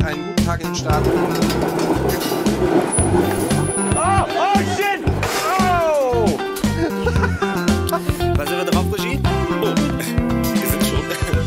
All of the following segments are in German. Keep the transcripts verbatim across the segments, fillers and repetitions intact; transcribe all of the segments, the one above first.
euch einen guten Tag in den Start. Oh, oh shit! Oh! Was sind wir drauf, Regie? Oh, wir sind schon.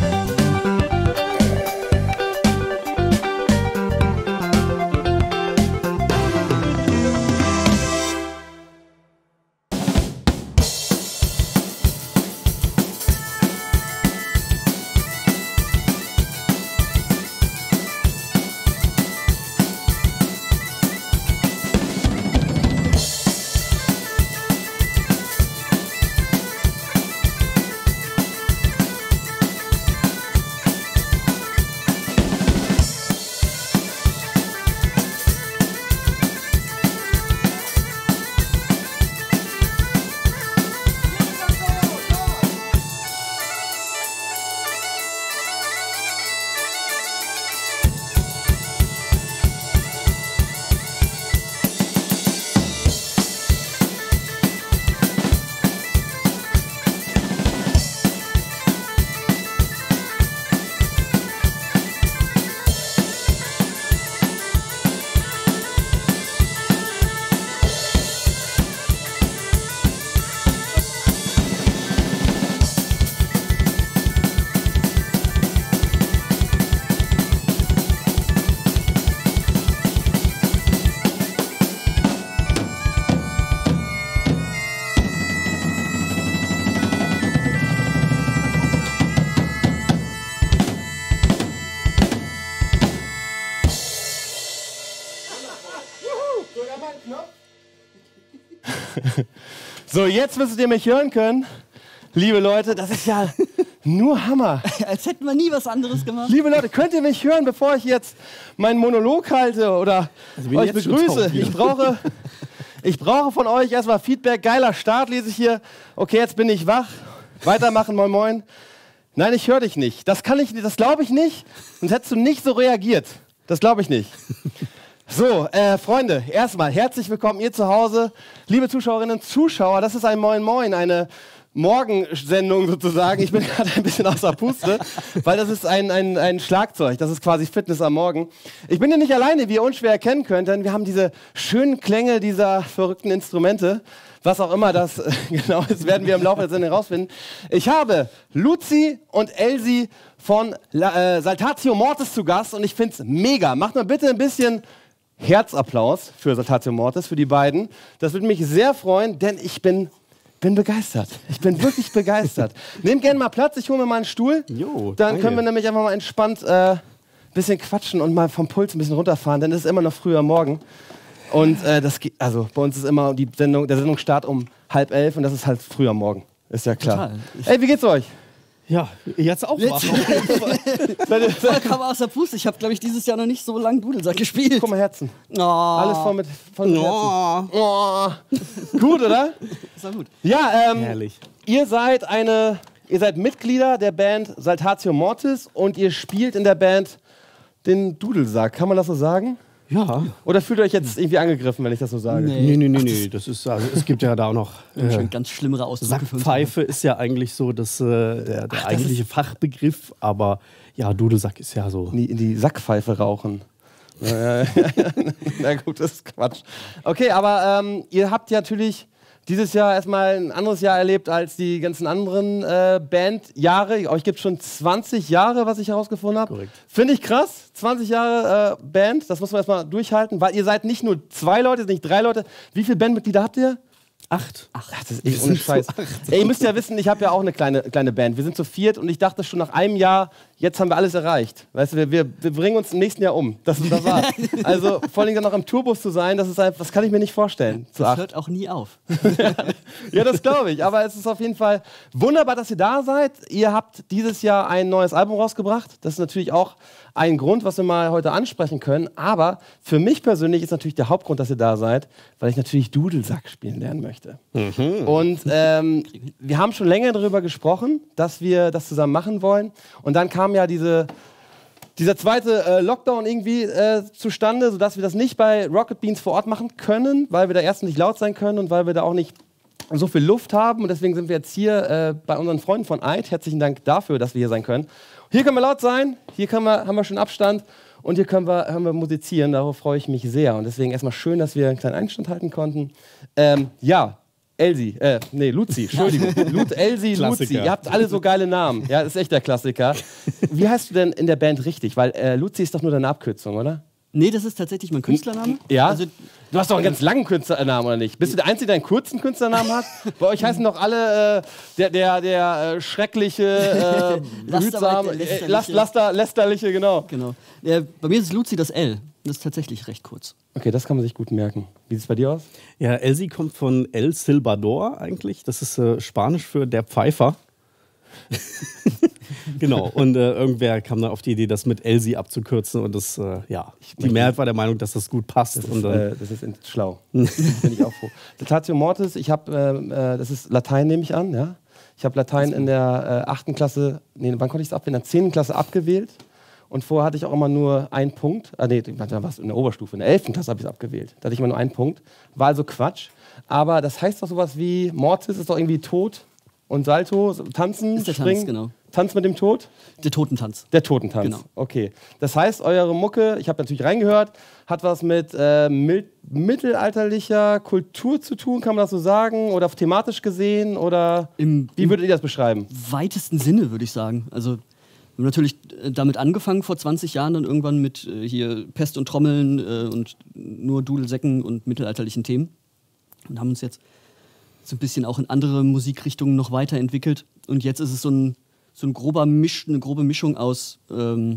So, jetzt müsstet ihr mich hören können. Liebe Leute, das ist ja nur Hammer. Als hätten wir nie was anderes gemacht. Liebe Leute, könnt ihr mich hören, bevor ich jetzt meinen Monolog halte oder also euch begrüße? Ich brauche, ich brauche von euch erstmal Feedback. Geiler Start, lese ich hier. Okay, jetzt bin ich wach. Weitermachen, moin moin. Nein, ich höre dich nicht. Das kann ich nicht, das glaube ich nicht. Sonst hättest du nicht so reagiert. Das glaube ich nicht. So, äh, Freunde, erstmal herzlich willkommen ihr zu Hause. Liebe Zuschauerinnen und Zuschauer, das ist ein Moin Moin, eine Morgensendung sozusagen. Ich bin gerade ein bisschen außer Puste, weil das ist ein, ein, ein Schlagzeug, das ist quasi Fitness am Morgen. Ich bin hier nicht alleine, wie ihr unschwer erkennen könnt, denn wir haben diese schönen Klänge dieser verrückten Instrumente. Was auch immer das äh, genau ist, werden wir im Laufe der Sendung herausfinden. Ich habe Luzi und Elsie von La, äh, Saltatio Mortis zu Gast und ich finde es mega. Macht mal bitte ein bisschen Herzapplaus für Saltatio Mortis, für die beiden. Das würde mich sehr freuen, denn ich bin, bin begeistert. Ich bin wirklich begeistert. Nehmt gerne mal Platz, ich hole mir mal einen Stuhl. Jo, Dann danke. können wir nämlich einfach mal entspannt ein äh, bisschen quatschen und mal vom Puls ein bisschen runterfahren, denn es ist immer noch früh am Morgen. Und äh, das geht, also bei uns ist immer die Sendung, der Sendungsstart um halb elf und das ist halt früh am Morgen. Ist ja klar. Ey, wie geht's euch? Ja, jetzt auch wach. Vollkommen außer Puste. Ich habe, glaube ich, dieses Jahr noch nicht so lange Dudelsack gespielt. Guck mal, Herzen. Oh. Alles voll mit, voll mit oh. Herzen. Oh. Gut, oder? Ist doch gut. Ja, ähm, herrlich. Ihr seid eine, ihr seid Mitglieder der Band Saltatio Mortis und ihr spielt in der Band den Dudelsack. Kann man das so sagen? Ja. Oder fühlt ihr euch jetzt irgendwie angegriffen, wenn ich das so sage? Nee, nee, nee, nee. Das ist, also, es gibt ja da auch noch. Äh, schon ganz schlimmere Ausdrücke. Sackpfeife ist ja eigentlich so das, äh, der, der Ach, eigentliche Fachbegriff, aber ja, Dudelsack ist ja so. In die, in die Sackpfeife rauchen. Na gut, das ist Quatsch. Okay, aber ähm, ihr habt ja natürlich dieses Jahr erstmal ein anderes Jahr erlebt als die ganzen anderen äh, Bandjahre. Euch gibt es schon zwanzig Jahre, was ich herausgefunden habe. Korrekt. Finde ich krass. zwanzig Jahre äh, Band, das muss man erstmal durchhalten, weil ihr seid nicht nur zwei Leute, nicht drei Leute. Wie viele Bandmitglieder habt ihr? Acht. Ach, das ist echt ohne Scheiß. Ey, ihr müsst ja wissen, ich habe ja auch eine kleine, kleine Band. Wir sind zu viert und ich dachte schon nach einem Jahr, jetzt haben wir alles erreicht. Weißt du, wir, wir, wir bringen uns im nächsten Jahr um. Das ist das war's. Also vor allem dann noch im Tourbus zu sein, das ist einfach, das kann ich mir nicht vorstellen. Das acht. hört auch nie auf. Ja, das glaube ich. Aber es ist auf jeden Fall wunderbar, dass ihr da seid. Ihr habt dieses Jahr ein neues Album rausgebracht. Das ist natürlich auch ein Grund, was wir mal heute ansprechen können. Aber für mich persönlich ist natürlich der Hauptgrund, dass ihr da seid, weil ich natürlich Dudelsack spielen lernen möchte. Mhm. Und ähm, wir haben schon länger darüber gesprochen, dass wir das zusammen machen wollen. Und dann kam ja diese, dieser zweite äh, Lockdown irgendwie äh, zustande, sodass wir das nicht bei Rocket Beans vor Ort machen können, weil wir da erstens nicht laut sein können und weil wir da auch nicht so viel Luft haben. Und deswegen sind wir jetzt hier äh, bei unseren Freunden von Eid. Herzlichen Dank dafür, dass wir hier sein können. Hier können wir laut sein, hier können wir, haben wir schon Abstand Und hier können wir, können wir musizieren, darauf freue ich mich sehr. Und deswegen erstmal schön, dass wir einen kleinen Einstand halten konnten. Ähm, ja, Elsie, äh, nee, Luzi, Entschuldigung. Lut, Elsie, Luzi, ihr habt alle so geile Namen. Ja, das ist echt der Klassiker. Wie heißt du denn in der Band richtig? Weil äh, Luzi ist doch nur deine Abkürzung, oder? Nee, das ist tatsächlich mein Künstlername. Ja? Also, du hast doch einen ganz langen Künstlernamen, oder nicht? Bist du der Einzige, der einen kurzen Künstlernamen hat? Bei euch heißen doch alle äh, der, der, der äh, schreckliche, äh, behutsame, äh, Last, Laster, lästerliche, genau. Genau. Ja, bei mir ist Luzi das L. Das ist tatsächlich recht kurz. Okay, das kann man sich gut merken. Wie sieht es bei dir aus? Ja, Elsie kommt von El Silbador eigentlich. Das ist äh, Spanisch für der Pfeifer. Genau, und äh, irgendwer kam dann auf die Idee, das mit Elsie abzukürzen und das, äh, ja, die Mehrheit war der Meinung, dass das gut passt. Das ist, und, äh, das ist schlau. Bin ich auch froh. Latatio Mortis, ich habe, äh, das ist Latein, nehme ich an, ja. Ich habe Latein in der äh, achten Klasse, nee, wann konnte ich es abwählen? In der zehnten Klasse abgewählt. Und vorher hatte ich auch immer nur einen Punkt. Ah, nee, da war es in der Oberstufe. In der elften Klasse habe ich es abgewählt. Da hatte ich immer nur einen Punkt. War also Quatsch. Aber das heißt doch sowas wie, Mortis ist doch irgendwie tot und Salto, tanzen, ist der springen. Tanz, genau. Tanz mit dem Tod? Der Totentanz. Der Totentanz. Genau. Okay. Das heißt, eure Mucke, ich habe natürlich reingehört, hat was mit äh, mil- mittelalterlicher Kultur zu tun, kann man das so sagen? Oder thematisch gesehen? Oder Im, wie würdet ihr das beschreiben? weitesten Sinne, würde ich sagen. Also, wir haben natürlich damit angefangen vor zwanzig Jahren, dann irgendwann mit äh, hier Pest und Trommeln äh, und nur Dudelsäcken und mittelalterlichen Themen. Und haben uns jetzt so ein bisschen auch in andere Musikrichtungen noch weiterentwickelt. Und jetzt ist es so ein, so ein grober Misch, eine grobe Mischung aus ähm,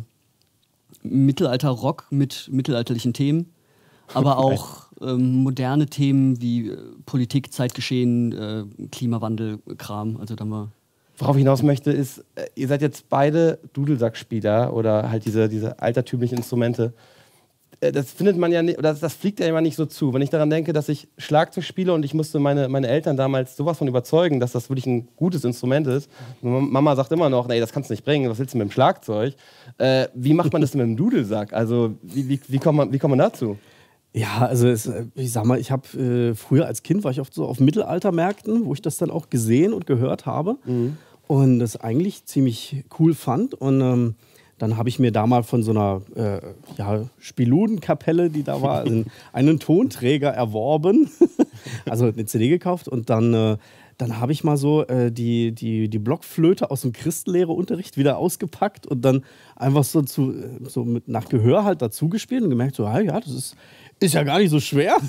Mittelalter-Rock mit mittelalterlichen Themen, aber auch ähm, moderne Themen wie äh, Politik, Zeitgeschehen, äh, Klimawandel, Kram. Also da haben wir Worauf ich hinaus möchte, ist, äh, ihr seid jetzt beide Dudelsackspieler oder halt diese, diese altertümlichen Instrumente. Äh, das findet man ja nicht, oder das, das fliegt ja immer nicht so zu. Wenn ich daran denke, dass ich Schlagzeug spiele und ich musste meine, meine Eltern damals sowas von überzeugen, dass das wirklich ein gutes Instrument ist. Mama sagt immer noch, nee, das kannst du nicht bringen, was willst du mit dem Schlagzeug? Äh, wie macht man das denn mit dem Dudelsack? Also wie, wie, wie, kommt man, wie kommt man dazu? Ja, also es, ich sag mal, ich habe äh, früher als Kind war ich oft so auf Mittelaltermärkten, wo ich das dann auch gesehen und gehört habe mhm. und das eigentlich ziemlich cool fand. Und ähm, dann habe ich mir da mal von so einer äh, ja, Spiludenkapelle, die da war, einen, einen Tonträger erworben, also eine C D gekauft und dann äh, Dann habe ich mal so äh, die, die, die Blockflöte aus dem Christenlehreunterricht wieder ausgepackt und dann einfach so, zu, so mit nach Gehör halt dazu gespielt und gemerkt, so, ja, das ist, ist ja gar nicht so schwer.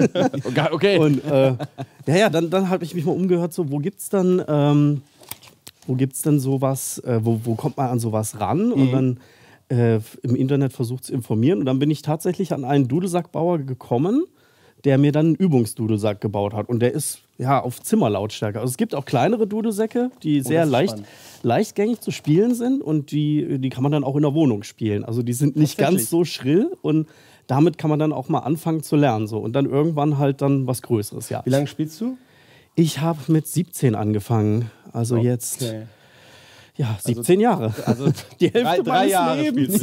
Okay. Und äh, ja, ja, dann, dann habe ich mich mal umgehört, so, wo gibt's dann, ähm, wo gibt's denn sowas, äh, wo, wo kommt man an sowas ran? Mhm. Und dann äh, im Internet versucht zu informieren und dann bin ich tatsächlich an einen Dudelsackbauer gekommen, der mir dann einen Übungsdudelsack gebaut hat. Und der ist ja auf Zimmerlautstärke. Also es gibt auch kleinere Dudelsäcke, die sehr oh, leicht, leichtgängig zu spielen sind und die, die kann man dann auch in der Wohnung spielen. Also die sind nicht ganz so schrill und damit kann man dann auch mal anfangen zu lernen. So. Und dann irgendwann halt dann was Größeres. Ja. Wie lange spielst du? Ich habe mit siebzehn angefangen. Also okay. jetzt... Ja, siebzehn also, Jahre. Also die Hälfte drei, drei meines Jahre Lebens.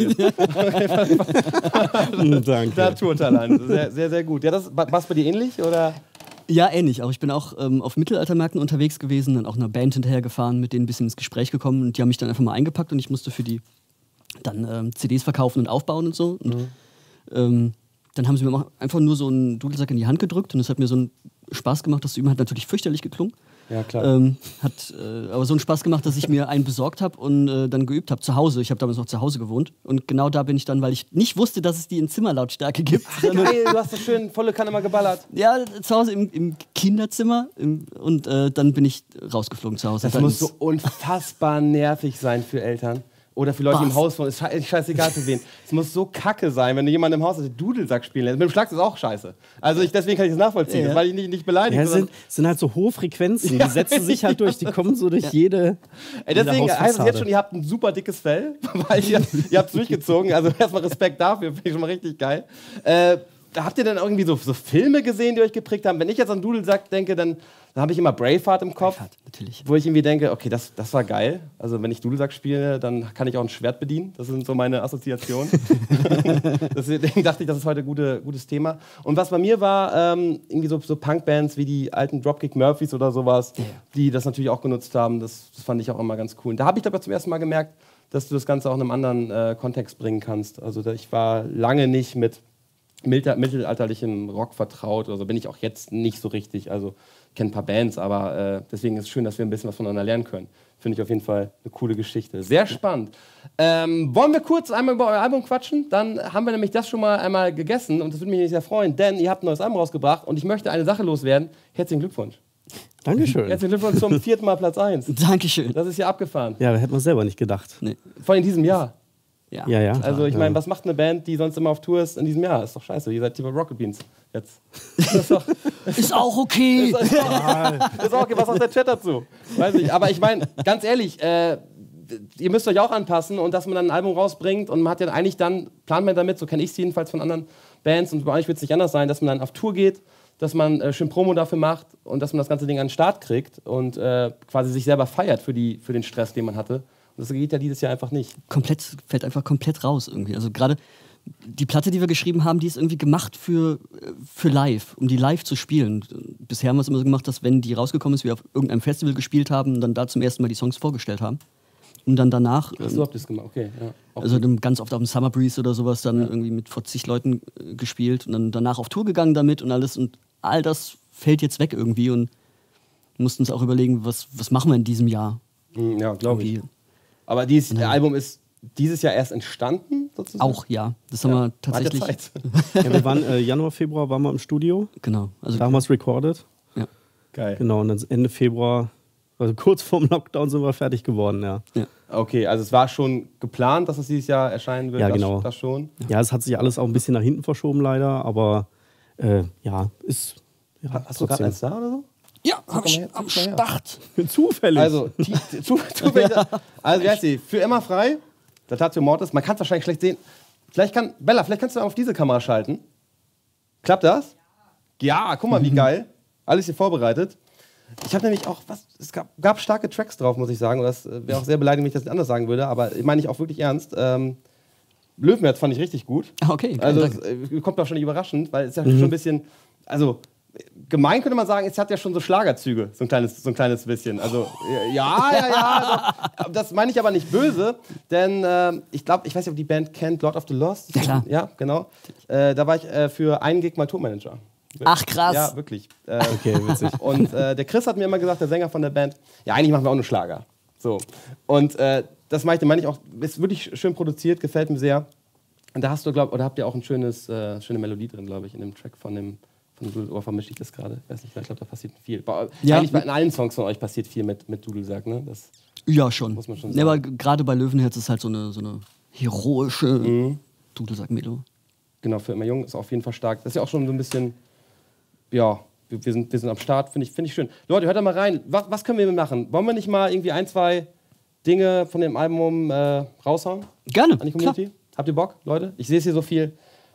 Danke. Naturtalent. Sehr, sehr, sehr gut. Ja, das war's bei dir ähnlich, oder? Ja, ähnlich. Auch ich bin auch ähm, auf Mittelaltermärkten unterwegs gewesen, dann auch einer Band hinterher gefahren, mit denen ein bisschen ins Gespräch gekommen und die haben mich dann einfach mal eingepackt und ich musste für die dann ähm, C Ds verkaufen und aufbauen und so. Und, mhm. ähm, dann haben sie mir einfach nur so einen Dudelsack in die Hand gedrückt und es hat mir so einen Spaß gemacht, das zu üben. Hat natürlich fürchterlich geklungen. Ja, klar. Ähm, hat äh, aber so einen Spaß gemacht, dass ich mir einen besorgt habe und äh, dann geübt habe zu Hause. Ich habe damals noch zu Hause gewohnt. Und genau da bin ich dann, weil ich nicht wusste, dass es die in Zimmerlautstärke gibt. Ach, geil, du hast das schön volle Kanne mal geballert. Ja, zu Hause im, im Kinderzimmer. Im, und äh, dann bin ich rausgeflogen zu Hause. Das muss so unfassbar nervig sein für Eltern. Oder für Leute, die im Haus wohnen. Ist sche scheißegal für wen. Es muss so kacke sein, wenn du jemanden im Haus hast, der Dudelsack spielen lässt. Mit dem Schlagzeug ist auch scheiße. Also ich, deswegen kann ich das nachvollziehen. Ja. Das, weil ich nicht, nicht beleidigt. Ja, es sind, sind halt so hohe Frequenzen. Die setzen sich halt durch. Die kommen so durch ja. jede. Ey, deswegen heißt es jetzt schon, ihr habt ein super dickes Fell. Weil ihr, ihr habt es durchgezogen. Also erstmal Respekt dafür. Finde ich schon mal richtig geil. Äh, habt ihr denn irgendwie so, so Filme gesehen, die euch geprägt haben? Wenn ich jetzt an Dudelsack denke, dann, dann habe ich immer Braveheart im Kopf. Braveheart, natürlich. Wo ich irgendwie denke, okay, das, das war geil. Also wenn ich Dudelsack spiele, dann kann ich auch ein Schwert bedienen. Das sind so meine Assoziationen. Deswegen dachte ich, das ist heute ein gute, gutes Thema. Und was bei mir war, ähm, irgendwie so, so Punkbands wie die alten Dropkick Murphys oder sowas, yeah. die das natürlich auch genutzt haben. Das, das fand ich auch immer ganz cool. Und da habe ich aber zum ersten Mal gemerkt, dass du das Ganze auch in einem anderen äh, Kontext bringen kannst. Also da, ich war lange nicht mit mittel- mittelalterlichem Rock vertraut, also bin ich auch jetzt nicht so richtig. Also ich kenne ein paar Bands, aber äh, deswegen ist es schön, dass wir ein bisschen was voneinander lernen können. Finde ich auf jeden Fall eine coole Geschichte. Sehr spannend. Ähm, wollen wir kurz einmal über euer Album quatschen? Dann haben wir nämlich das schon mal einmal gegessen und das würde mich sehr freuen, denn ihr habt ein neues Album rausgebracht und ich möchte eine Sache loswerden. Herzlichen Glückwunsch. Dankeschön. Herzlichen Glückwunsch zum vierten Mal Platz eins. Dankeschön. Das ist ja abgefahren. Ja, hätte man selber nicht gedacht. Nee. Vor allem in diesem Jahr. Ja. Ja, ja. Also ich ja. meine, was macht eine Band, die sonst immer auf Tour ist in diesem Jahr? Ist doch scheiße. Ihr seid lieber Rocket Beans jetzt. Das ist doch, Ist auch okay. ist auch okay. Was sagt der Chat dazu? Weiß ich. Aber ich meine, ganz ehrlich, äh, ihr müsst euch auch anpassen und dass man dann ein Album rausbringt und man hat ja eigentlich dann, plant man damit, so kenne ich es jedenfalls von anderen Bands und bei euch wird es nicht anders sein, dass man dann auf Tour geht, dass man äh, schön Promo dafür macht und dass man das ganze Ding an den Start kriegt und äh, quasi sich selber feiert für, die, für den Stress, den man hatte. Und das geht ja dieses Jahr einfach nicht. Komplett, fällt einfach komplett raus irgendwie. Also gerade die Platte, die wir geschrieben haben, die ist irgendwie gemacht für, für live, um die live zu spielen. Bisher haben wir es immer so gemacht, dass wenn die rausgekommen ist, wir auf irgendeinem Festival gespielt haben und dann da zum ersten Mal die Songs vorgestellt haben. Und dann danach, Ach so, habt ihr das gemacht? Okay, ja. Auch also dann ganz oft auf dem Summer Breeze oder sowas, dann Ja. irgendwie mit vor zig Leuten äh, gespielt und dann danach auf Tour gegangen damit und alles. Und all das fällt jetzt weg irgendwie und mussten uns auch überlegen, was, was machen wir in diesem Jahr? Hm, ja, glaube ich. Irgendwie. Aber dieses Album ist dieses Jahr erst entstanden, sozusagen? Auch, ja. Das haben Ja. wir tatsächlich. Hat ja Zeit. Ja, wir waren äh, Januar, Februar waren wir im Studio. Genau. Also, Da haben wir es recorded. ja. Geil. Genau, und dann Ende Februar, also kurz vorm Lockdown sind wir fertig geworden, ja. Okay, also es war schon geplant, dass es dieses Jahr erscheinen wird. Ja, das, genau. Das schon. Ja, es hat sich alles auch ein bisschen nach hinten verschoben leider, aber äh, ja, ist ja, Hast du gerade eins da oder so? Ja, hab mal ich her, am zieh mal her. Start. zufällig. Also, ti- ti- zu, zufällig, also wie heißt sie? Für immer frei. Der Tatio Mortis. Man kann es wahrscheinlich schlecht sehen. Vielleicht kann, Bella, vielleicht kannst du auf diese Kamera schalten. Klappt das? Ja, guck mal, wie geil. Alles hier vorbereitet. Ich habe nämlich auch, was, es gab, gab starke Tracks drauf, muss ich sagen. Und das wäre auch sehr beleidigend, wenn ich das nicht anders sagen würde. Aber ich meine ich auch wirklich ernst. Ähm, Löwenherz fand ich richtig gut. Ah, okay, Also danke. es äh, kommt wahrscheinlich überraschend, weil es ist ja schon ein bisschen, also gemein könnte man sagen, es hat ja schon so Schlagerzüge, so ein kleines, so ein kleines bisschen. Also ja, ja, ja, also, das meine ich aber nicht böse, denn äh, ich glaube, ich weiß nicht, ob die Band kennt, Lord of the Lost. Ja, klar. Ja, genau. Äh, da war ich äh, für einen Gig mal Tourmanager. Ach, krass. Ja, wirklich. Äh, okay, witzig. und äh, der Chris hat mir immer gesagt, der Sänger von der Band, ja, eigentlich machen wir auch nur Schlager. So. Und äh, das meine ich, meine ich auch, ist wirklich schön produziert, gefällt mir sehr. Und da hast du, glaub, oder habt ihr auch ein schönes, äh, schöne Melodie drin, glaube ich, in dem Track von dem, von Dudelsack. Oder vermische ich das gerade? Weiß nicht, ich glaube, da passiert viel. Bei, Ja. Eigentlich bei, in allen Songs von euch passiert viel mit, mit Dudelsack, ne? Das, Ja, schon. Muss man schon Ja, aber sagen. gerade bei Löwenherz ist halt so eine, so eine heroische Mhm. Dudelsack-Melo. genau, für immer jung ist auf jeden Fall stark. Das ist ja auch schon so ein bisschen, ja, wir, wir, sind, wir sind am Start, finde ich, find ich schön. Leute, hört da mal rein. Was, was können wir machen? Wollen wir nicht mal irgendwie ein, zwei Dinge von dem Album äh, raushauen? Gerne. An die Community? Habt ihr Bock, Leute? Ich sehe es hier so viel.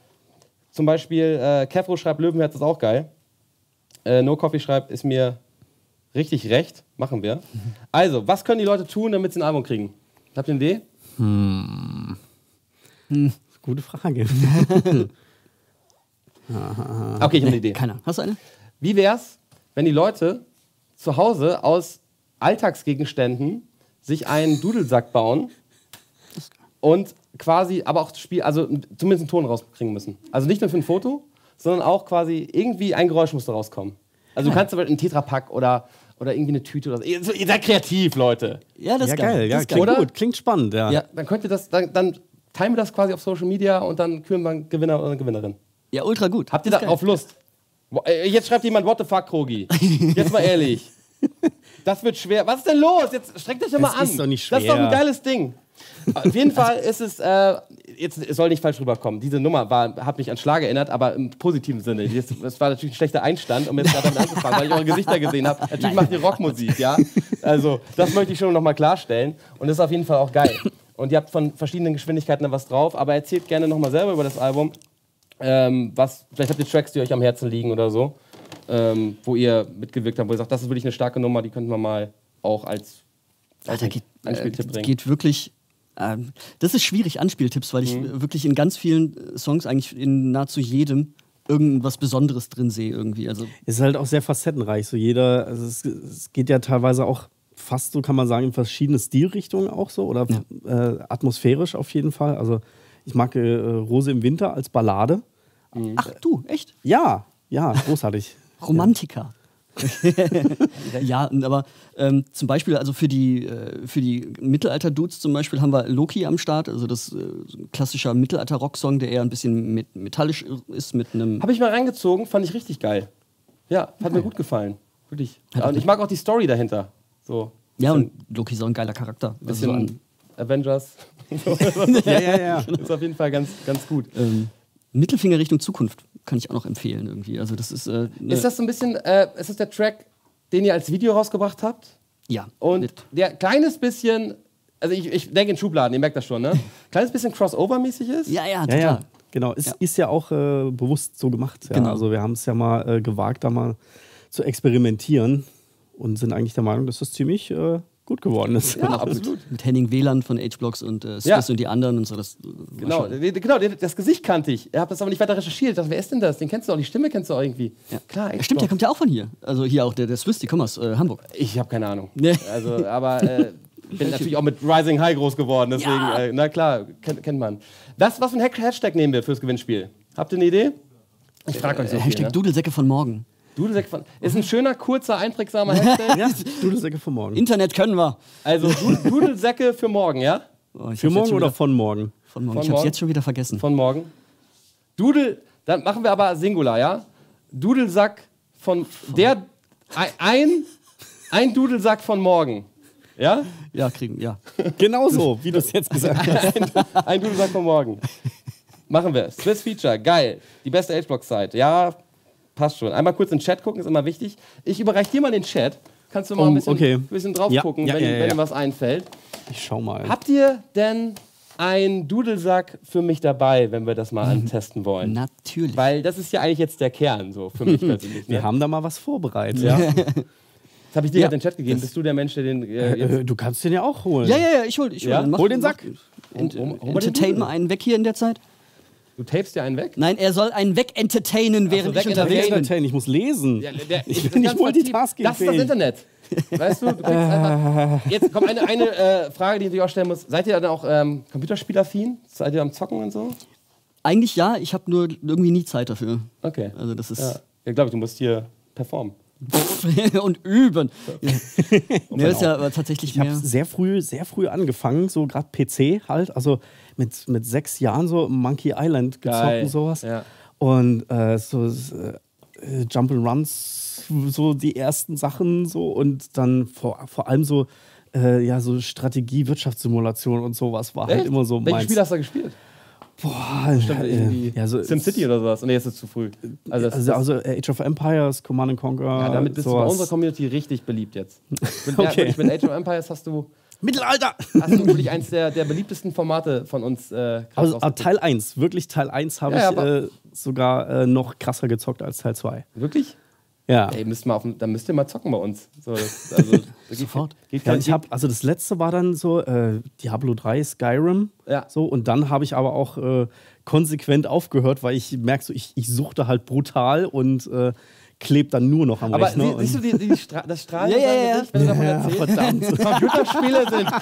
Zum Beispiel, äh, Kefro schreibt, Löwenherz ist auch geil. Äh, No Coffee schreibt, ist mir richtig recht. Machen wir. Also, was können die Leute tun, damit sie ein Album kriegen? Habt ihr eine Idee? Gute Frage. Okay, ich habe eine Idee. Keiner. Hast du eine? Wie wär's, wenn die Leute zu Hause aus Alltagsgegenständen sich einen Dudelsack bauen und quasi aber auch Spiel, also zumindest einen Ton rauskriegen müssen. Also nicht nur für ein Foto, sondern auch quasi irgendwie ein Geräusch muss da rauskommen. Also du kannst zum Beispiel einen Tetrapack oder, oder irgendwie eine Tüte oder so. Ihr, ihr seid kreativ, Leute. Ja, das Ja, ist geil. geil, ja, das ist klingt geil. Oder? gut, klingt spannend, ja. Ja, dann könnt ihr das, dann, dann teilen wir das quasi auf Social Media und dann küren wir einen Gewinner oder eine Gewinnerin. Ja, ultra gut. Habt ihr Das ist darauf Lust? Wo- äh, Jetzt schreibt jemand, what the fuck, Krogi? Jetzt mal ehrlich. Das wird schwer. Was ist denn los? Jetzt streckt euch doch mal Es an. ist doch nicht Das ist doch ein schwer. geiles Ding. Auf jeden Fall ist es, äh, jetzt es soll nicht falsch rüberkommen. Diese Nummer war, hat mich an Schlager erinnert, aber im positiven Sinne. Das, das war natürlich ein schlechter Einstand, um jetzt gerade damit anzufangen, weil ich eure Gesichter gesehen habe. Natürlich macht ihr Rockmusik, ja. Also, das möchte ich schon noch mal klarstellen. Und das ist auf jeden Fall auch geil. Und ihr habt von verschiedenen Geschwindigkeiten da was drauf, aber erzählt gerne noch mal selber über das Album. Ähm, was, vielleicht habt ihr Tracks, die euch am Herzen liegen oder so, ähm, wo ihr mitgewirkt habt, wo ihr sagt, das ist wirklich eine starke Nummer, die könnten wir mal auch als, Ah, als da geht, äh, Anspieltipp bringen. geht wirklich. Ähm, das ist schwierig, Anspieltipps, weil ich Mhm. wirklich in ganz vielen äh, Songs, eigentlich in nahezu jedem, irgendwas Besonderes drin sehe irgendwie. Also Es ist halt auch sehr facettenreich. So jeder, also es, es geht ja teilweise auch fast so, kann man sagen, in verschiedene Stilrichtungen auch so oder ja. äh, atmosphärisch auf jeden Fall. Also ich mag äh, Rose im Winter als Ballade. Ach du, echt? Ja, ja, großartig. Romantiker. Ja, aber ähm, zum Beispiel, also für die, äh, für die Mittelalter-Dudes zum Beispiel haben wir Loki am Start, also das äh, so ein klassischer Mittelalter-Rock-Song, der eher ein bisschen met metallisch ist mit einem... Habe ich mal reingezogen, fand ich richtig geil. Ja, hat mir gut gefallen. Wirklich. Hat Ja, und ich mag auch die Story dahinter. So. Ja, und Loki ist auch ein geiler Charakter. Bisschen Also so Avengers. Ja, ja, ja. Ist auf jeden Fall ganz, ganz gut. ähm, Mittelfinger Richtung Zukunft kann ich auch noch empfehlen irgendwie. Also das ist... Äh, ne, Ist das so ein bisschen, äh, ist das der Track, den ihr als Video rausgebracht habt? ja. Und mit- der kleines bisschen, also ich, ich denke in Schubladen, ihr merkt das schon, ne? Kleines bisschen Crossover-mäßig ist? Ja, ja, Ja, total. ja, genau. Ist Ja. ja, ist ja auch äh, bewusst so gemacht. Ja. Genau. Also wir haben es ja mal äh, gewagt, da mal zu experimentieren und sind eigentlich der Meinung, dass das ziemlich äh, gut geworden ist. Ja, Auch absolut. Mit, mit Henning Wieland von H-Blocks und äh, Swiss Ja. und die anderen und so. Das äh, war Genau, schon- die- genau, die- das Gesicht kannte ich. Ich habe das aber nicht weiter recherchiert. Ich dachte, wer ist denn das? Den kennst du auch, die Stimme kennst du auch irgendwie. Ja. Klar, Ja, stimmt, der kommt ja auch von hier. Also hier auch der, der Swiss, die kommen aus äh, Hamburg. Ich habe keine Ahnung. Nee. Also, aber äh, bin natürlich auch mit Rising High groß geworden, deswegen, Ja. äh, na klar, kennt, kennt man. Was, was für ein Hack- Hashtag nehmen wir fürs Gewinnspiel? Habt ihr eine Idee? Ich frage euch so Äh, Hashtag viel, ne? Dudelsäcke von morgen. Dudelsäcke von... Ist ein schöner, kurzer, einprägsamer Hashtag. Ja, Dudelsäcke für morgen. Internet können wir. Also Du- Dudelsäcke für morgen, ja? Oh, ich Für hab's jetzt morgen schon oder wieder, von morgen? von morgen? von Ich hab's morgen? jetzt schon wieder vergessen. Von morgen. Dudel... Dann machen wir aber Singular, ja? Dudelsack von... Der... Ein... Ein Dudelsack von morgen. Ja? Ja, kriegen, ja. Genau so, wie du es jetzt gesagt hast. Ein Dudelsack von morgen. Machen wir. Swiss Feature, geil. Die beste H-Block-Site. Ja, passt schon. Einmal kurz in den Chat gucken, ist immer wichtig. Ich überreiche dir mal den Chat. Kannst du mal Oh, ein bisschen, okay. bisschen drauf Ja, gucken, ja, wenn, ja, ja, wenn ja. dir was einfällt. Ich schau mal. Habt ihr denn einen Dudelsack für mich dabei, wenn wir das mal antesten wollen? Natürlich. Weil das ist ja eigentlich jetzt der Kern, so für mich persönlich. Wir Ne? haben da mal was vorbereitet. Ja. Das habe ich dir Ja. gerade in den Chat gegeben. Bist du der Mensch, der den äh, jetzt... Äh, du kannst den ja auch holen. Ja, ja, ja, ich hol, ich hol Ja? den. Mach- Hol den Sack. Ent Hol- hol- hol mal den entertain Dudel. mal einen weg hier in der Zeit. Du tapest dir einen weg? Nein, er soll einen weg-entertainen, während ich weg-entertainen. unterwegs bin. Entertain, ich muss lesen. Ja, der, Ich das bin nicht ganz vertieft. multitaskingfähig. Das ist das Internet. Weißt du, du kriegst einfach... Jetzt kommt eine, eine äh, Frage, die ich natürlich auch stellen muss. Seid ihr dann auch ähm, Computerspielaffin? Seid ihr am Zocken und so? Eigentlich ja, ich habe nur irgendwie nie Zeit dafür. Okay. Also das ist... Ja, ja glaube ich, du musst hier performen. und üben. Ja. Nee, das ist ja aber tatsächlich Ich habe mehr... sehr früh, sehr früh angefangen, so gerade P C halt, also mit, mit sechs Jahren so Monkey Island gezockt Geil. und sowas. Ja. Und äh, so äh, Jump'n'Runs, so die ersten Sachen so und dann vor, vor allem so, äh, ja, so Strategie, Wirtschaftssimulation und sowas war halt Echt? immer so Welches meins. Spiel hast du da gespielt? Boah, Stimmt, irgendwie äh, ja, so, SimCity oder sowas? Nee, jetzt ist es zu früh. Also, das, Also, also äh, Age of Empires, Command and Conquer. ja, damit bist du bei sowas. unserer Community richtig beliebt jetzt. Mit, Okay. ja, wirklich, mit Age of Empires hast du, Mittelalter! hast du wirklich eins der, der beliebtesten Formate von uns. Äh, krass Also rausgepickt. Teil eins, wirklich Teil eins habe Ja, ja, ich aber- äh, sogar äh, noch krasser gezockt als Teil zwei. Wirklich? Ja. Ey, müsst mal auf, dem- dann müsst ihr mal zocken bei uns. So, das, also, da geht, Sofort. Geht Ja, kein, ich hab, also das letzte war dann so äh, Diablo drei, Skyrim. Ja. So, und dann habe ich aber auch äh, konsequent aufgehört, weil ich merke, so, ich, ich suchte halt brutal und äh, klebe dann nur noch am aber Rechner. sie, siehst du die, die Stra das Strahlen Ja, ja, in ja. Gesicht, wenn du davon Ja, erzählst? verdammt. Computerspiele sind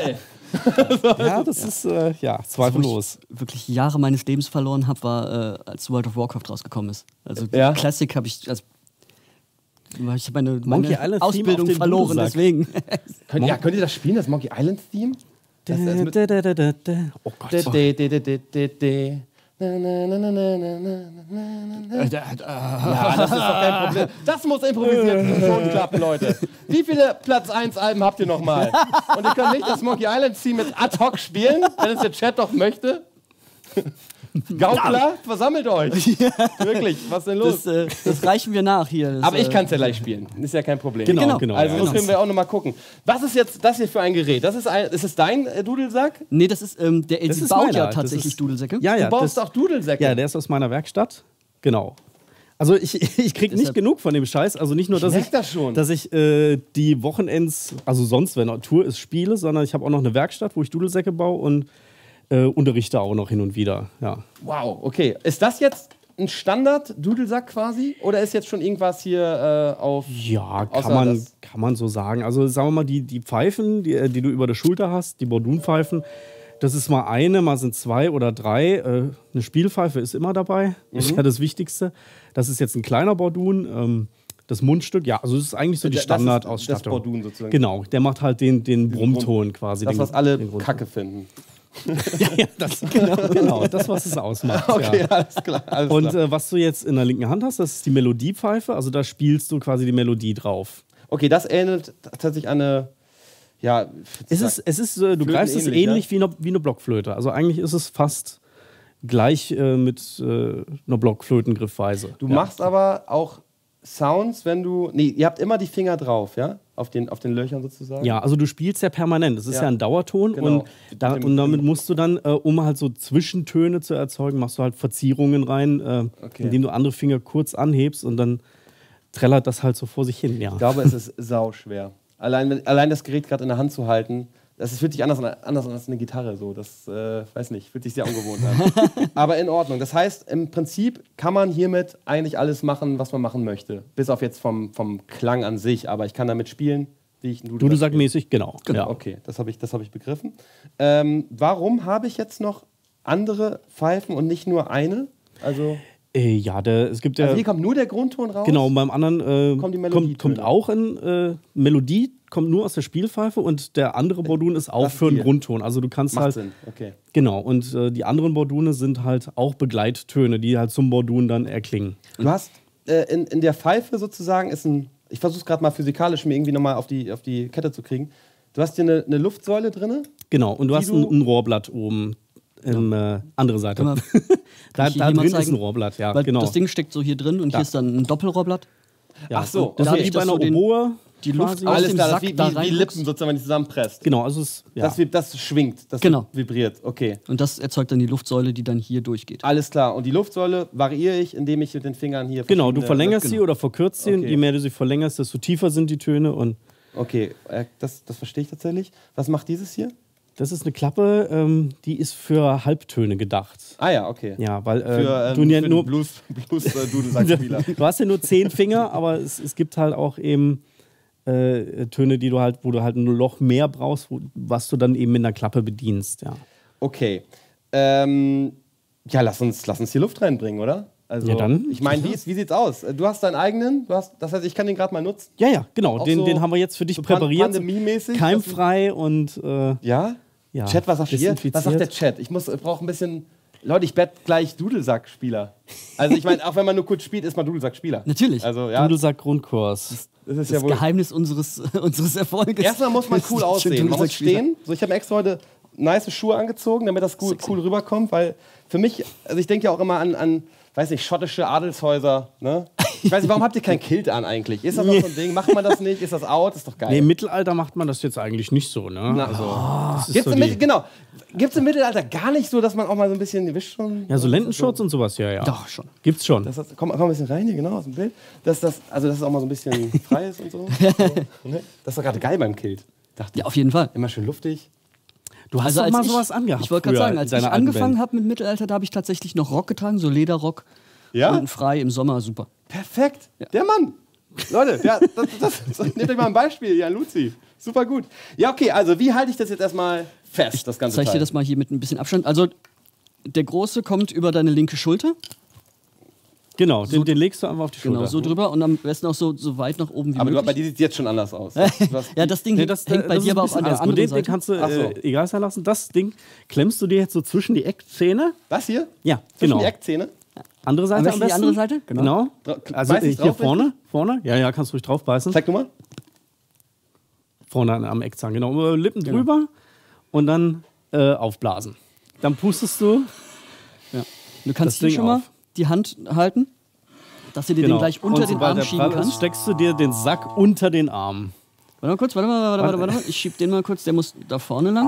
cool. Ja, das ist äh, ja zweifellos. Wo ich wirklich Jahre meines Lebens verloren habe, war, äh, als World of Warcraft rausgekommen ist. Also Ja. Classic habe ich... Also, ich habe meine, Monkey meine Island Theme Ausbildung auf den verloren, Dudelsack. deswegen. Könnt, ja, könnt ihr das spielen, das Monkey Island Theme? Das, das mit, Da, da, da, da, da. Oh Gott. de, de, de, de, de, de, de. Na, na, na, na, na, na, na, na. Ja, das ist doch kein Problem. Das muss improvisiert schon klappen, Leute. Wie viele Platz eins Alben habt ihr noch mal? Und ihr könnt nicht das Monkey Island Theme mit ad hoc spielen, wenn es der Chat doch möchte. Gaukler, versammelt euch. Wirklich, was ist denn los? Das, äh, das reichen wir nach hier. Das, Aber ich äh, kann es ja gleich spielen. Ist ja kein Problem. Genau, Genau. genau. Also ja. das können wir auch noch mal gucken. Was ist jetzt das hier für ein Gerät? Das ist, ein, ist es dein äh, Dudelsack? Nee, das ist, ähm, der Das sie ist baut meiner. ja Das tatsächlich ist- Dudelsäcke. Ja, ja, Du baust das, auch Dudelsäcke. ja, der ist aus meiner Werkstatt. Genau. Also ich, ich krieg nicht Deshalb- genug von dem Scheiß. Also nicht nur, dass merk ich, das schon. dass ich äh, die Wochenends, also sonst, wenn Tour ist, spiele, sondern ich habe auch noch eine Werkstatt, wo ich Dudelsäcke baue und äh, unterrichte auch noch hin und wieder. Ja. Wow, okay. Ist das jetzt ein Standard-Dudelsack quasi? Oder ist jetzt schon irgendwas hier äh, auf... Ja, kann außer man, das- kann man so sagen. Also sagen wir mal, die, die Pfeifen, die, die du über der Schulter hast, die Bordunpfeifen, das ist mal eine, mal sind zwei oder drei. Äh, eine Spielpfeife ist immer dabei, Mhm. ist ja das Wichtigste. Das ist jetzt ein kleiner Bordun. Ähm, das Mundstück, ja, also es ist eigentlich so die Das ist das Standardausstattung. Bordun sozusagen. Genau, der macht halt den, den Brummton quasi. Das, den, was alle den Grundton. Kacke finden. Ja, ja, das, genau, genau, das, was es ausmacht. Okay, ja. alles klar. Alles Und klar. äh, was du jetzt in der linken Hand hast, das ist die Melodiepfeife. Also da spielst du quasi die Melodie drauf. Okay, das ähnelt tatsächlich an eine... Ja, Es ist, es ist, äh, du greifst es ähnlich, ähnlich ja? wie, eine, wie eine Blockflöte. Also eigentlich ist es fast gleich äh, mit äh, einer Blockflötengriffweise. Du ja. machst aber auch Sounds, wenn du... Nee, ihr habt immer die Finger drauf, ja? Auf den, auf den Löchern sozusagen? Ja, also du spielst ja permanent. Das ist ja, Ja. ein Dauerton. Genau. Und, da, Mit dem- und damit musst du dann, äh, um halt so Zwischentöne zu erzeugen, machst du halt Verzierungen rein, äh, Okay. indem du andere Finger kurz anhebst und dann trällert das halt so vor sich hin. Ja. Ich glaube, es ist sauschwer. Allein, wenn- allein das Gerät gerade in der Hand zu halten, das ist wirklich anders, anders als eine Gitarre. So. Das, äh, weiß nicht, fühlt sich sehr ungewohnt an. Aber in Ordnung. Das heißt, im Prinzip kann man hiermit eigentlich alles machen, was man machen möchte. Bis auf jetzt vom, vom Klang an sich. Aber ich kann damit spielen, wie ich ein Dudelsack Dudelsackmäßig, genau. spiele. Ja. Okay, das habe ich, das hab ich begriffen. Ähm, warum habe ich jetzt noch andere Pfeifen und nicht nur eine? Also, Äh, ja, der, es gibt ja. also hier kommt nur der Grundton raus? Genau, und beim anderen äh, Kommen die kommt, Melodietöne. kommt auch ein äh, Melodie, kommt nur aus der Spielpfeife und der andere Bordun ist auch Das für einen hier. Grundton. Also du kannst Macht halt. Sinn, okay. Genau, und äh, die anderen Bordune sind halt auch Begleittöne, die halt zum Bordun dann erklingen. Du hast äh, in, in der Pfeife sozusagen ist ein, ich versuche es gerade mal physikalisch mir irgendwie nochmal auf die, auf die Kette zu kriegen. Du hast hier eine, eine Luftsäule drin. Genau, und du Die hast du- ein, ein Rohrblatt oben. Ähm, äh, andere Seite. Kann man- da ich hier da mal drin ist zeigen? ein Rohrblatt, ja, Weil genau. das Ding steckt so hier drin und Da. hier ist dann ein Doppelrohrblatt. ja. Ach so, Und das okay. ist wie bei Dass einer du den- Oboe. die Luft quasi. aus Alles dem klar, das Sack ist wie, da wie, wie reinguckst. Lippen sozusagen, wenn die zusammenpresst. Genau, also es ja. Das, vib- das schwingt, das Genau. vibriert. Okay, Und das erzeugt dann die Luftsäule, die dann hier durchgeht. alles klar. Und die Luftsäule variiere ich, indem ich mit den Fingern hier... Genau, du verschiedene- verlängerst sie Genau. oder verkürzt sie. Okay. Je mehr du sie verlängerst, desto tiefer sind die Töne. Und Okay, äh, das, das verstehe ich tatsächlich. Was macht dieses hier? das ist eine Klappe, ähm, die ist für Halbtöne gedacht. Ah ja, okay. Ja, weil äh, Für, ähm, du ja für nur den Blues, Blues äh, Dudelsackspieler. du hast ja nur zehn Finger, aber es, es gibt halt auch eben äh, Töne, die du halt, wo du halt ein Loch mehr brauchst, wo, was du dann eben mit einer Klappe bedienst. Ja, Okay. Ähm, ja, lass uns, lass uns hier Luft reinbringen, oder? Also, Ja, dann. Ich meine, wie, ist- wie sieht's aus? Du hast deinen eigenen, du hast, das heißt, ich kann den gerade mal nutzen. ja, ja genau. Auch Den, so- den haben wir jetzt für dich so pan- präpariert. pandemiemäßig, Keimfrei und äh, Ja? ja, Chat, was sagt ihr? desinfiziert. Was sagt der Chat? Ich muss, ich brauche ein bisschen. Leute, ich werd gleich Dudelsack-Spieler. Also ich meine, auch wenn man nur kurz spielt, ist man Dudelsack-Spieler. Natürlich. Also ja, Dudelsack-Grundkurs. das ist Das ja wohl. Geheimnis unseres, unseres Erfolges. Erstmal muss man cool Ist aussehen. Man muss Dudelsackspieler. stehen. So, ich habe mir extra heute nice Schuhe angezogen, damit das cool, cool rüberkommt, weil für mich, also ich denke ja auch immer an, an, weiß nicht, schottische Adelshäuser. Ne? Ich weiß nicht, warum habt ihr kein Kilt an eigentlich? Ist das noch so ein Ding? Macht man das nicht? Ist das out? Ist doch geil. Nee, im Mittelalter macht man das jetzt eigentlich nicht so, ne? Na, also, das ist Gibt's so im, die- Mittel- genau. Gibt's im Mittelalter gar nicht so, dass man auch mal so ein bisschen, ihr wisst schon. ja, so Lendenschurz und sowas, ja, ja. Doch, schon. Gibt's schon. Das, komm, komm ein bisschen rein hier, genau, aus dem Bild. Dass das, also, dass es auch mal so ein bisschen frei ist und so. so ne? Das ist doch gerade geil beim Kilt. Dachte Ja, auf jeden Fall. ich. Immer schön luftig. Du hast Also doch als mal ich, sowas angehabt. Ich wollte gerade früher sagen, in als deiner ich alten angefangen Band. habe mit Mittelalter, da habe ich tatsächlich noch Rock getragen, so Lederrock. Ja? Und frei im Sommer, super. Perfekt. Der Mann. Leute, ja, das, das, das, nehmt euch mal ein Beispiel, Jan Luzi. Super gut. Ja, okay, also wie halte ich das jetzt erstmal fest, das ganze Zeig ich Teil? dir das mal hier mit ein bisschen Abstand. Also der große kommt über deine linke Schulter, Genau, den, den legst du einfach auf die Schulter. genau so drüber und am besten auch so, so weit nach oben wie Aber du, bei möglich. dir sieht es jetzt schon anders aus. Du hast- Ja, das Ding Nee, das, hängt bei das dir ist aber ein auch an bisschen der anders. Und anderen den, den Seite. kannst du Ach so. äh, egal sein lassen. Das Ding klemmst du dir jetzt so zwischen die Eckzähne. Das hier? Ja, Zwischen genau. die Eckzähne? Andere Seite Am am besten besten. die andere Seite? Genau. Genau. Dra- Also beiß äh, nicht hier drauf, vorne, vorne. Ja, ja, kannst ruhig drauf beißen. Zeig du mal. Vorne an- am Eckzahn, genau. Über Lippen drüber und dann äh, aufblasen. Dann pustest du. Ja. Du kannst Das hier Ding schon mal auf. die Hand halten, dass du dir Genau. den gleich unter und den sobald Arm der schieben prall ist, kannst. steckst du dir den Sack unter den Arm. Warte mal kurz, warte mal, warte, warte, warte mal. Ich schieb den mal kurz, der muss da vorne lang.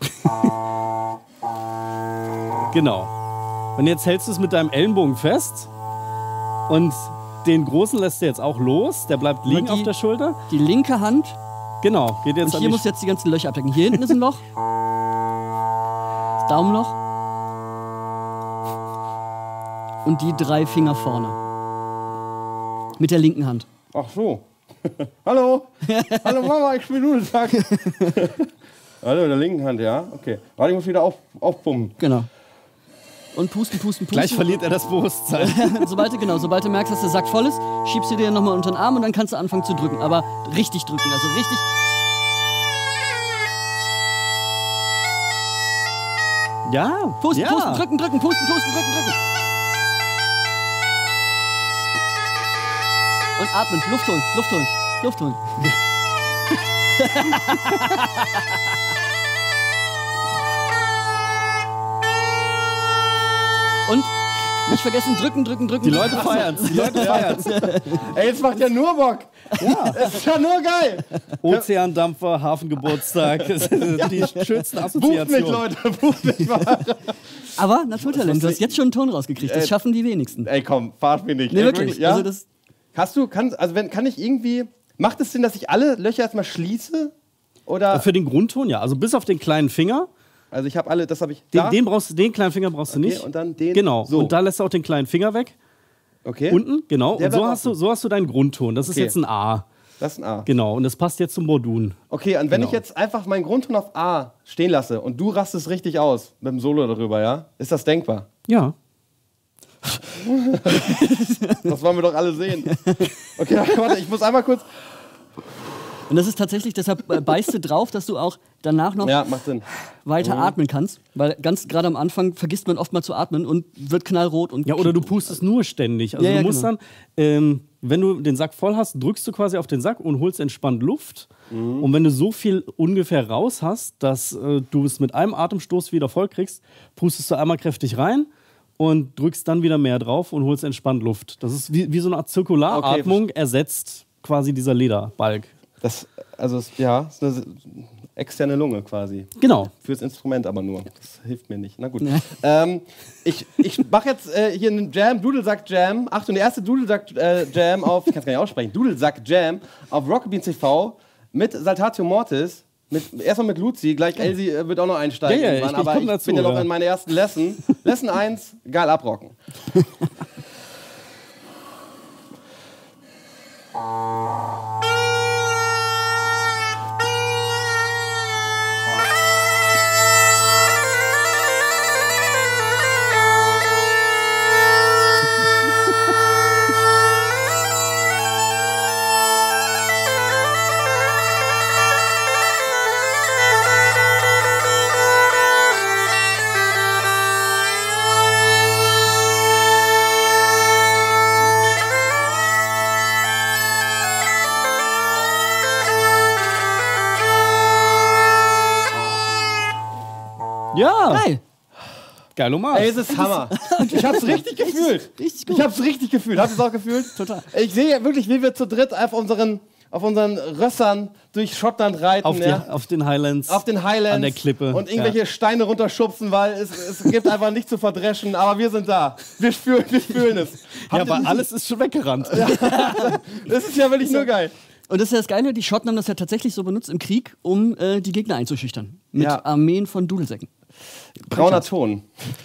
Genau. Und jetzt hältst du es mit deinem Ellenbogen fest und den großen lässt du jetzt auch los. Der bleibt liegen die- auf der Schulter. Die linke Hand, Genau. Geht jetzt und an hier die muss jetzt die ganzen Löcher abdecken. Hier hinten ist ein Loch. Das Daumenloch. und die drei Finger vorne. Mit der linken Hand. Ach so. Hallo. Hallo Mama, ich spiele Dudelsack. Hallo, mit der linken Hand, ja. Okay. Warte, ich muss wieder auf, aufpumpen. Genau. Und pusten, pusten, pusten. Gleich verliert er das Bewusstsein. sobald, du, genau, sobald du merkst, dass der Sack voll ist, schiebst du dir nochmal unter den Arm und dann kannst du anfangen zu drücken. Aber richtig drücken, also richtig... Ja, Pusten, ja. pusten, drücken, drücken, pusten, pusten, drücken, drücken. Und atmen, Luft holen, Luft holen, Luft holen. Und nicht vergessen, drücken, drücken, drücken. Die Leute feiern's, die Leute feiern's. Ey, jetzt macht ja nur Bock. Ja. Es ist ja nur geil. Ozeandampfer, Hafengeburtstag, das sind die schönsten Bucht Assoziationen. mich, Leute, bucht mich mal. Aber Naturtalent, du hast jetzt schon einen Ton rausgekriegt. Das Äh, schaffen die wenigsten. Ey, komm, verarsch mich nicht. Nee, Ey, wirklich. Ja? Also das, Hast du, kann, also wenn, kann ich irgendwie, macht es Sinn, dass ich alle Löcher erstmal schließe? Oder, Für den Grundton, ja. Also bis auf den kleinen Finger. also ich habe alle, das habe ich Den, da. den, brauchst, du- den kleinen Finger brauchst du Okay, nicht. und dann den Genau. so. Und da lässt du auch den kleinen Finger weg. Okay, Unten, genau. Der Und so bleibt hast, du, offen. so hast du deinen Grundton. Das ist Okay. jetzt ein A. das ist ein A. Genau. Und das passt jetzt zum Bordun. Okay, und wenn Genau. ich jetzt einfach meinen Grundton auf A stehen lasse und du rastest richtig aus mit dem Solo darüber, ja? Ist das denkbar? Ja. Das wollen wir doch alle sehen. Okay, warte, ich muss einmal kurz. und das ist tatsächlich, deshalb äh, beißt du drauf, dass du auch danach noch Ja, macht Sinn. weiter atmen kannst. Weil ganz gerade am Anfang vergisst man oft mal zu atmen und wird knallrot. Und Ja, oder du pustest nur ständig. Also Ja, ja, du musst genau. dann, ähm, wenn du den Sack voll hast, drückst du quasi auf den Sack und holst entspannt Luft. Mhm. Und wenn du so viel ungefähr raus hast, dass äh, du es mit einem Atemstoß wieder voll kriegst, pustest du einmal kräftig rein und drückst dann wieder mehr drauf und holst entspannt Luft. Das ist wie, wie so eine Art Zirkularatmung, ersetzt quasi dieser Lederbalg. Das, also, es- ja, ist eine externe Lunge quasi. Genau. Fürs Instrument aber nur. Das hilft mir nicht. Na gut. Ähm, ich ich mache jetzt äh, hier einen Jam, Dudelsack-Jam. Achtung, der erste Dudelsack-Jam auf, ich kann es gar nicht aussprechen, Dudelsack-Jam auf Rocketbeans T V mit Saltatio Mortis. Mit, erstmal mit Luzi, gleich Elsie äh, wird auch noch einsteigen. Ja, ja, irgendwann, ich- ich aber komm ich dazu, bin ja noch ja. in meiner ersten Lesson. Lesson eins, geil abrocken. Ja, Geil. geil, Omar. Ey, es ist Hammer. Ich hab's richtig gefühlt. Richtig gut. Ich hab's richtig gefühlt. Habt ihr es auch gefühlt? Total. Ich sehe wirklich, wie wir zu dritt auf unseren, auf unseren Rössern durch Schottland reiten. Auf, ja? die, auf den Highlands. Auf den Highlands. An der Klippe. Und irgendwelche Steine runterschubsen, weil es, es gibt einfach nicht zu verdreschen. Aber wir sind da. Wir spüren, wir fühlen es. Ja, Habt ihr aber das- alles ist schon weggerannt. Das ist ja wirklich nur geil. Und das ist ja das Geile, die Schotten haben das ja tatsächlich so benutzt im Krieg, um äh, die Gegner einzuschüchtern. Mit Ja. Armeen von Dudelsäcken. Brauner Ton.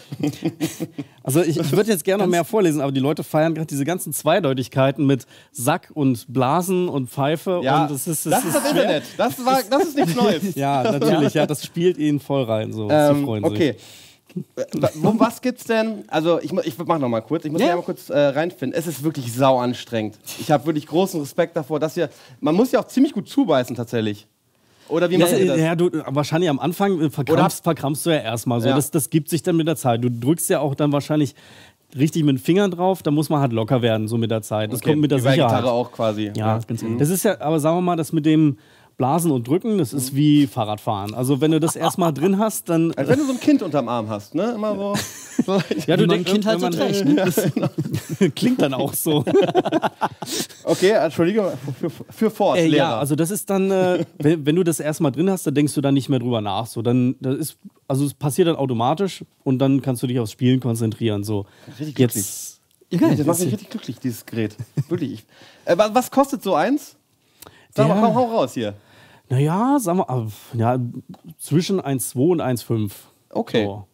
Also ich, ich würde jetzt gerne noch mehr vorlesen, aber die Leute feiern gerade diese ganzen Zweideutigkeiten mit Sack und Blasen und Pfeife. Ja, und das ist, das ist das Internet. Das, war, das ist nichts Neues. Ja, natürlich, ja, das spielt ihnen voll rein. So. Sie Ähm, freuen sich. okay. Wa- Wo, was gibt's denn? Also ich, mu- ich mach noch mal kurz. Ich muss Ja. ja mal kurz äh, reinfinden. Es ist wirklich sau anstrengend. Ich habe wirklich großen Respekt davor, dass ihr. Man muss ja auch ziemlich gut zubeißen tatsächlich. Oder wie Ja, macht ihr das? ja, du, wahrscheinlich am Anfang äh, verkrampfst, verkrampfst du ja erstmal so. Ja. Das, das gibt sich dann mit der Zeit. Du drückst ja auch dann wahrscheinlich richtig mit den Fingern drauf, da muss man halt locker werden, so mit der Zeit. Das Okay, kommt mit der wie bei Sicherheit. Gitarre auch quasi. Ja, ganz genau. das ist ja, aber sagen wir mal, das mit dem Blasen und Drücken, das ist wie Fahrradfahren. Also wenn du das erstmal drin hast, dann... Als wenn du so ein Kind unterm Arm hast, ne? Immer so. so. Ja, Wie man ein denkst, Kind halt so wenn man- trägt. Ne? Klingt dann auch so. Okay, Entschuldige, für, für Force, Äh, Lehrer. ja, also das ist dann, äh, wenn, wenn du das erstmal drin hast, dann denkst du da nicht mehr drüber nach. So, dann, das ist, also es passiert dann automatisch und dann kannst du dich aufs Spielen konzentrieren. So. Richtig Jetzt, Ja, geil. das macht mich richtig glücklich, dieses Gerät. Wirklich. Ich, äh, wa- was kostet so eins? Sag mal, Ja. komm, hau raus hier. naja, sagen wir, aber, ja, zwischen eins Komma zwei und eins Komma fünf. Okay. So.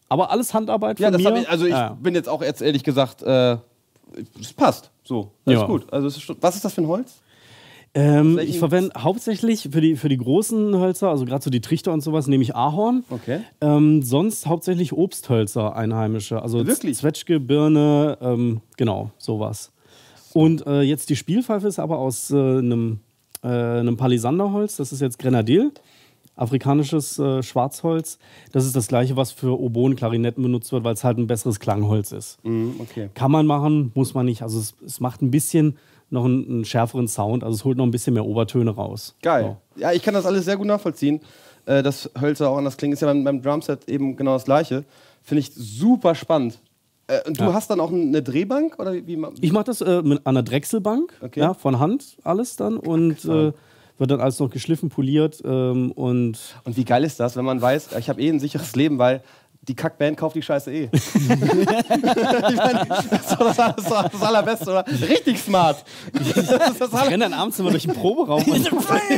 Aber alles Handarbeit von Ja, das mir. hab ich, also ich ja. bin jetzt auch jetzt ehrlich gesagt, äh, es passt. So, das Ja. ist gut. Also es ist schon, was ist das für ein Holz? Ähm, welchen- ich verwende hauptsächlich für die, für die großen Hölzer, also gerade so die Trichter und sowas, nehme ich Ahorn. Okay. Ähm, sonst hauptsächlich Obsthölzer, einheimische. Also Wirklich? Zwetschge, Birne, ähm, genau, sowas. Und äh, jetzt die Spielpfeife ist aber aus äh, einem, äh, einem Palisanderholz. Das ist jetzt Grenadil, afrikanisches äh, Schwarzholz. Das ist das gleiche, was für Oboen, Klarinetten benutzt wird, weil es halt ein besseres Klangholz ist. Mhm, okay. Kann man machen, muss man nicht. Also es, es macht ein bisschen noch einen, einen schärferen Sound. Also es holt noch ein bisschen mehr Obertöne raus. Geil. Ja, ich kann das alles sehr gut nachvollziehen. Äh, dass Hölzer auch anders klingen. Ist ja beim, beim Drumset eben genau das Gleiche. Finde ich super spannend. Äh, und du Ja. hast dann auch eine Drehbank? Oder wie, wie ma- Ich mache das äh, mit einer Drechselbank, Okay. ja, von Hand alles dann und äh, wird dann alles noch geschliffen, poliert ähm, und Und wie geil ist das, wenn man weiß, ich habe eh ein sicheres Leben, weil die Kackband kauft die Scheiße eh. ich meine, das ist doch das, das, ist doch das Allerbeste, oder? Richtig smart. Das ist das ich Aller renne dann abends immer durch den Proberaum. und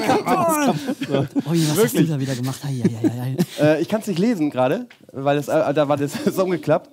Oh, was hast du da wieder gemacht? Hei, hei, hei, hei. äh, ich kann es nicht lesen gerade, weil das, äh, da war das so umgeklappt.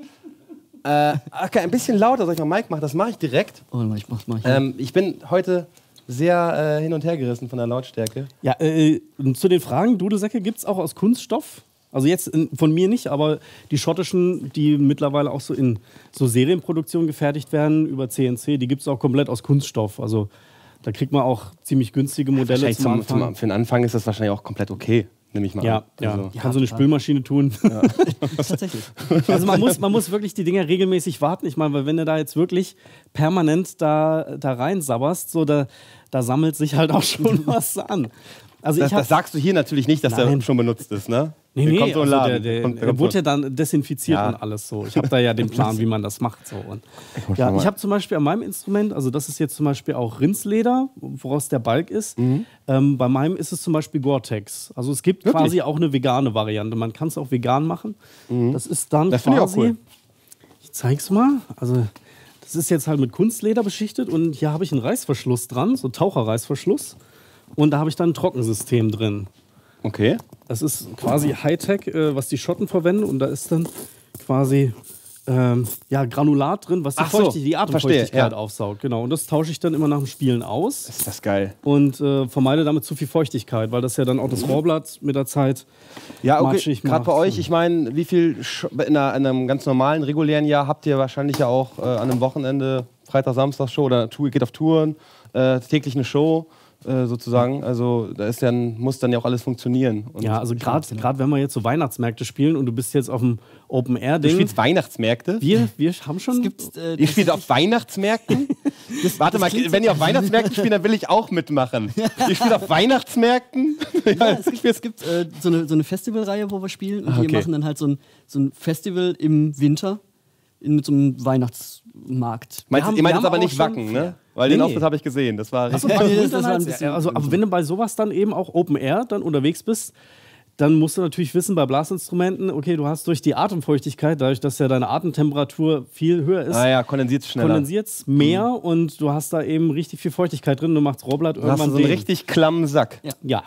Äh, okay, ein bisschen lauter, soll ich mal Mike machen? Das mache ich direkt. Oh, warte mal, ich mach's mal hier. Ähm, ich bin heute sehr äh, hin und her gerissen von der Lautstärke. ja, äh, und zu den Fragen, Dudelsäcke gibt es auch aus Kunststoff. Also jetzt in, von mir nicht, aber die schottischen, die mittlerweile auch so in so Serienproduktion gefertigt werden über C N C, die gibt es auch komplett aus Kunststoff. Also da kriegt man auch ziemlich günstige Modelle Wahrscheinlich zum zum, Anfang. zum, für den Anfang ist das wahrscheinlich auch komplett okay, nehme ich mal Ja, an. ja. Also, Kann so eine Spülmaschine tun. Tatsächlich. Also man muss, man muss wirklich die Dinger regelmäßig warten. Ich meine, weil wenn du da jetzt wirklich permanent da, da rein sabberst, so da, da sammelt sich halt auch schon was an. Also das, ich hab, das sagst du hier natürlich nicht, dass der Nein. schon benutzt ist, ne? nee, Der nee, kommt so in den also Laden. der, der, Kommt- der der kommt wurde so- ja dann desinfiziert Ja. und alles so. Ich habe da ja den Plan, wie man das macht. So. Und muss ja, schon mal- ich habe zum Beispiel an meinem Instrument, also das ist jetzt zum Beispiel auch Rindsleder, woraus der Balg ist. Mhm. Ähm, bei meinem ist es zum Beispiel Gore-Tex. Also es gibt Wirklich? quasi auch eine vegane Variante. Man kann es auch vegan machen. Das ist dann Mhm. Das finde ich auch quasi... cool. Ich zeig's mal. Also das ist jetzt halt mit Kunstleder beschichtet und hier habe ich einen Reißverschluss dran, so Taucherreißverschluss. Und da habe ich dann ein Trockensystem drin. Okay. Das ist quasi Hightech, äh, was die Schotten verwenden. Und da ist dann quasi ähm, ja, Granulat drin, was die, Ach so, Feuchtig die Atemfeuchtigkeit verstehe, ja. aufsaugt. Genau. Und das tausche ich dann immer nach dem Spielen aus Ist das geil. und äh, vermeide damit zu viel Feuchtigkeit, weil das ja dann auch das Rohrblatt mit der Zeit Ja, okay. matschig Gerade macht. bei euch, ich meine, wie viel Sch- in, einer, in einem ganz normalen, regulären Jahr habt ihr wahrscheinlich ja auch äh, an einem Wochenende Freitag, Samstag Show oder Tour, geht auf Touren, äh, täglich eine Show. Äh, sozusagen, also da ist dann, muss dann ja auch alles funktionieren. Und Ja, also gerade wenn wir jetzt so Weihnachtsmärkte spielen und du bist jetzt auf dem du Open-Air-Ding. spielst Weihnachtsmärkte? Wir, wir haben schon. Gibt's, äh, Ihr spielt auf Weihnachtsmärkten? Warte mal, klingt wenn ihr auf Weihnachtsmärkten spielt, dann will ich auch mitmachen. Ihr spielt auf Weihnachtsmärkten? Ja, es gibt, es gibt äh, so eine, so eine Festivalreihe, wo wir spielen. Und Ah, wir okay. machen dann halt so ein, so ein Festival im Winter in, mit so einem Weihnachtsmarkt. Meinst, haben- ihr meint wir jetzt aber haben nicht auch schon- Wacken, ne? Weil Nee, den nee. Auftritt habe ich gesehen. Das war Achso, richtig. bei Nee, das- Grün das dann war ein halt- bisschen- also, aber wenn du bei sowas dann eben auch Open Air dann unterwegs bist, dann musst du natürlich wissen, bei Blasinstrumenten, okay, du hast durch die Atemfeuchtigkeit, dadurch, dass ja deine Atemtemperatur viel höher ist, Ah ja, kondensiert schneller. kondensiert es mehr und du hast da eben richtig viel Feuchtigkeit drin. Du machst Rohrblatt Dann hast irgendwann du so einen dicht. richtig klammen Sack. Ja,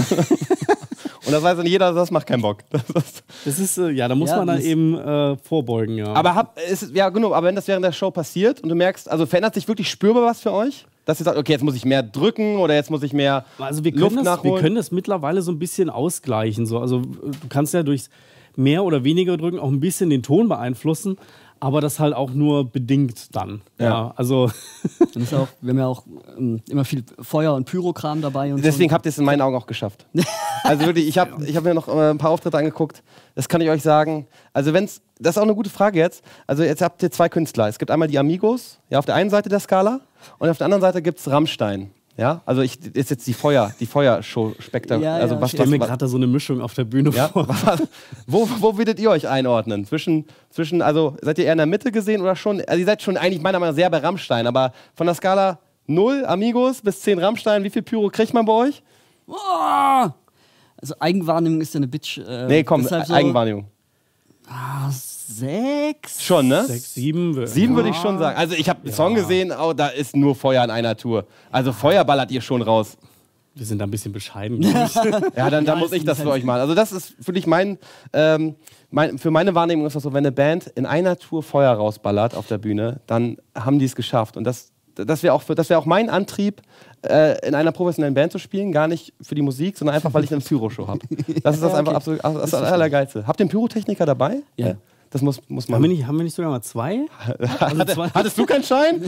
Und das weiß dann jeder, das macht keinen Bock. Das ist das ist, äh, ja, da muss Ja, man dann das- eben äh, vorbeugen, ja. aber hab, ist, ja, genau, aber wenn das während der Show passiert und du merkst, also verändert sich wirklich spürbar was für euch? Dass ihr sagt, okay, jetzt muss ich mehr drücken oder jetzt muss ich mehr Also wir Luft können, das, wir nachholen? können das mittlerweile so ein bisschen ausgleichen. So. Also äh, du kannst ja durch mehr oder weniger drücken auch ein bisschen den Ton beeinflussen, aber das halt auch nur bedingt dann. Ja. Ja. Also Dann ist ja auch, wir haben ja auch ähm, immer viel Feuer- und Pyrokram dabei. Und Deswegen so. habt ihr es in meinen Augen auch geschafft. Also wirklich, ich habe ich hab mir noch äh, ein paar Auftritte angeguckt. Das kann ich euch sagen. Also wenn's, das ist auch eine gute Frage jetzt. Also jetzt habt ihr zwei Künstler. Es gibt einmal die Amigos, ja, auf der einen Seite der Skala, und auf der anderen Seite gibt es Rammstein. Ja, also ich ist jetzt die Feuer, die Feuershow-Spektakel. Ja, also ja, was, ich stelle mir was, gerade da so eine Mischung auf der Bühne ja? vor. wo, wo würdet ihr euch einordnen? Zwischen, zwischen, also seid ihr eher in der Mitte gesehen oder schon? Also ihr seid schon eigentlich meiner Meinung nach sehr bei Rammstein, aber von der Skala null Amigos bis zehn Rammstein, wie viel Pyro kriegt man bei euch? Boah! Also Eigenwahrnehmung ist ja eine Bitch. Äh, Nee, komm, deshalb so, Eigenwahrnehmung. Ah, sechs? Schon, ne? Sechs, sieben. wär- Sieben würde ich schon sagen. Also ich habe einen Song gesehen, oh, da ist nur Feuer an einer Tour. Also Feuer ballert ihr schon raus. Wir sind da ein bisschen bescheiden. Ja, dann, dann muss ich das für euch machen. Also das ist für dich mein, ähm, mein, für meine Wahrnehmung ist das so, wenn eine Band in einer Tour Feuer rausballert auf der Bühne, dann haben die es geschafft. Und das, das wäre auch, für- das wär auch mein Antrieb, äh, in einer professionellen Band zu spielen. Gar nicht für die Musik, sondern einfach, weil ich eine Pyro-Show habe. Das ist das einfach absolut, das ist das Allergeilste. Habt ihr einen Pyrotechniker dabei? Ja. Das muss, muss man. Haben wir, nicht, haben wir nicht sogar mal zwei? Also zwei Hattest du keinen Schein?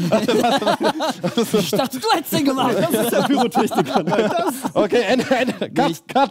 Ich dachte, du hättest den gemacht. das ist der Pyrotechniker. Okay, Ende, Ende. Cut, cut.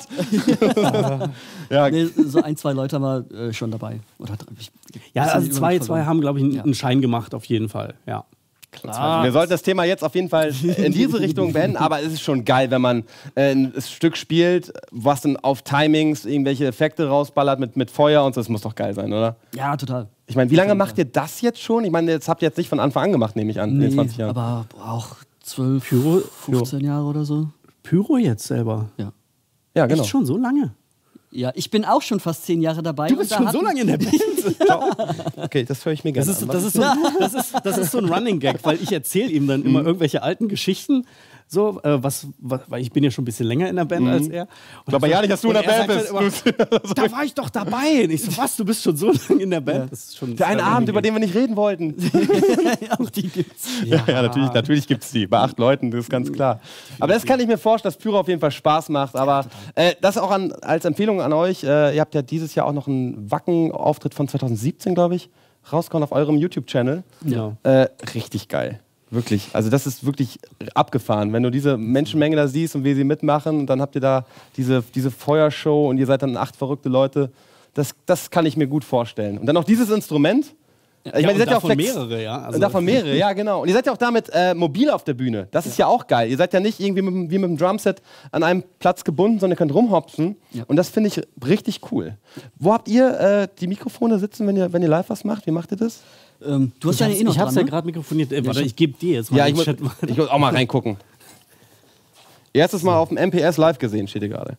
Ja, Nee, so ein, zwei Leute haben wir äh, schon dabei. Oder drei. Ich, Ja, bisschen also zwei, Überblick zwei verloren. haben, glaube ich, einen, Ja. einen Schein gemacht, auf jeden Fall. Ja. wir sollten das Thema jetzt auf jeden Fall in diese Richtung beenden, aber es ist schon geil, wenn man äh, ein Stück spielt, was dann auf Timings irgendwelche Effekte rausballert mit, mit Feuer und so. Das muss doch geil sein, oder? Ja, total. Ich meine, wie lange macht ihr das jetzt schon? Ich meine, jetzt habt ihr jetzt nicht von Anfang an gemacht, nehme ich an, in den zwanzig Jahren. aber auch zwölf, Pyro- fünfzehn Jahre oder so. Pyro jetzt selber. Ja. Ja, genau. Echt schon so lange? Ja, ich bin auch schon fast zehn Jahre dabei. Du bist und da schon so hatten- lange in der Band. Okay, das höre ich mir gerne Das ist, an. das, ist so, das, ist, das ist so ein Running Gag, weil ich erzähle ihm dann immer irgendwelche alten Geschichten. So, äh, was, was, weil ich bin ja schon ein bisschen länger in der Band als er. Und aber ja nicht, dass du in der er Band sagt dann immer, da war ich doch dabei. Und ich so, was, du bist schon so lange in der Band? Das ist schon Für einen sehr Abend, Running über Gag. den wir nicht reden wollten. Auch die gibt's. Ja, ja natürlich, natürlich gibt es die. Bei acht Leuten, das ist ganz klar. Aber das kann ich mir vorstellen, dass Pyro auf jeden Fall Spaß macht. Aber äh, das auch an, als Empfehlung an euch. Äh, ihr habt ja dieses Jahr auch noch einen Wacken-Auftritt von zwanzig siebzehn, glaube ich, rausgehauen auf eurem YouTube-Channel. Genau. Äh, richtig geil. Wirklich. Also das ist wirklich abgefahren. Wenn du diese Menschenmenge da siehst und wie sie mitmachen, und dann habt ihr da diese, diese Feuershow und ihr seid dann acht verrückte Leute. Das, das kann ich mir gut vorstellen. Und dann noch dieses Instrument. Ich meine, Ja, ihr und seid ja auch davon flex- mehrere, ja. Also- und davon mehrere, ja, genau. Und ihr seid ja auch damit äh, mobil auf der Bühne. Das ist ja auch geil. Ihr seid ja nicht irgendwie mit, dem- wie mit dem Drumset an einem Platz gebunden, sondern ihr könnt rumhopsen. Ja. Und das finde ich richtig cool. Wo habt ihr äh, die Mikrofone sitzen, wenn ihr, wenn ihr live was macht? Wie macht ihr das? Ähm, du hast Ich deine hab's, eh noch ich hab's dran, ja ne? gerade mikrofoniert. Äh, warte, schon. ich gebe dir jetzt mal Ja, den ich muss, Chat. ich muss auch mal reingucken. Erstes Mal auf dem M P S live gesehen, steht hier gerade.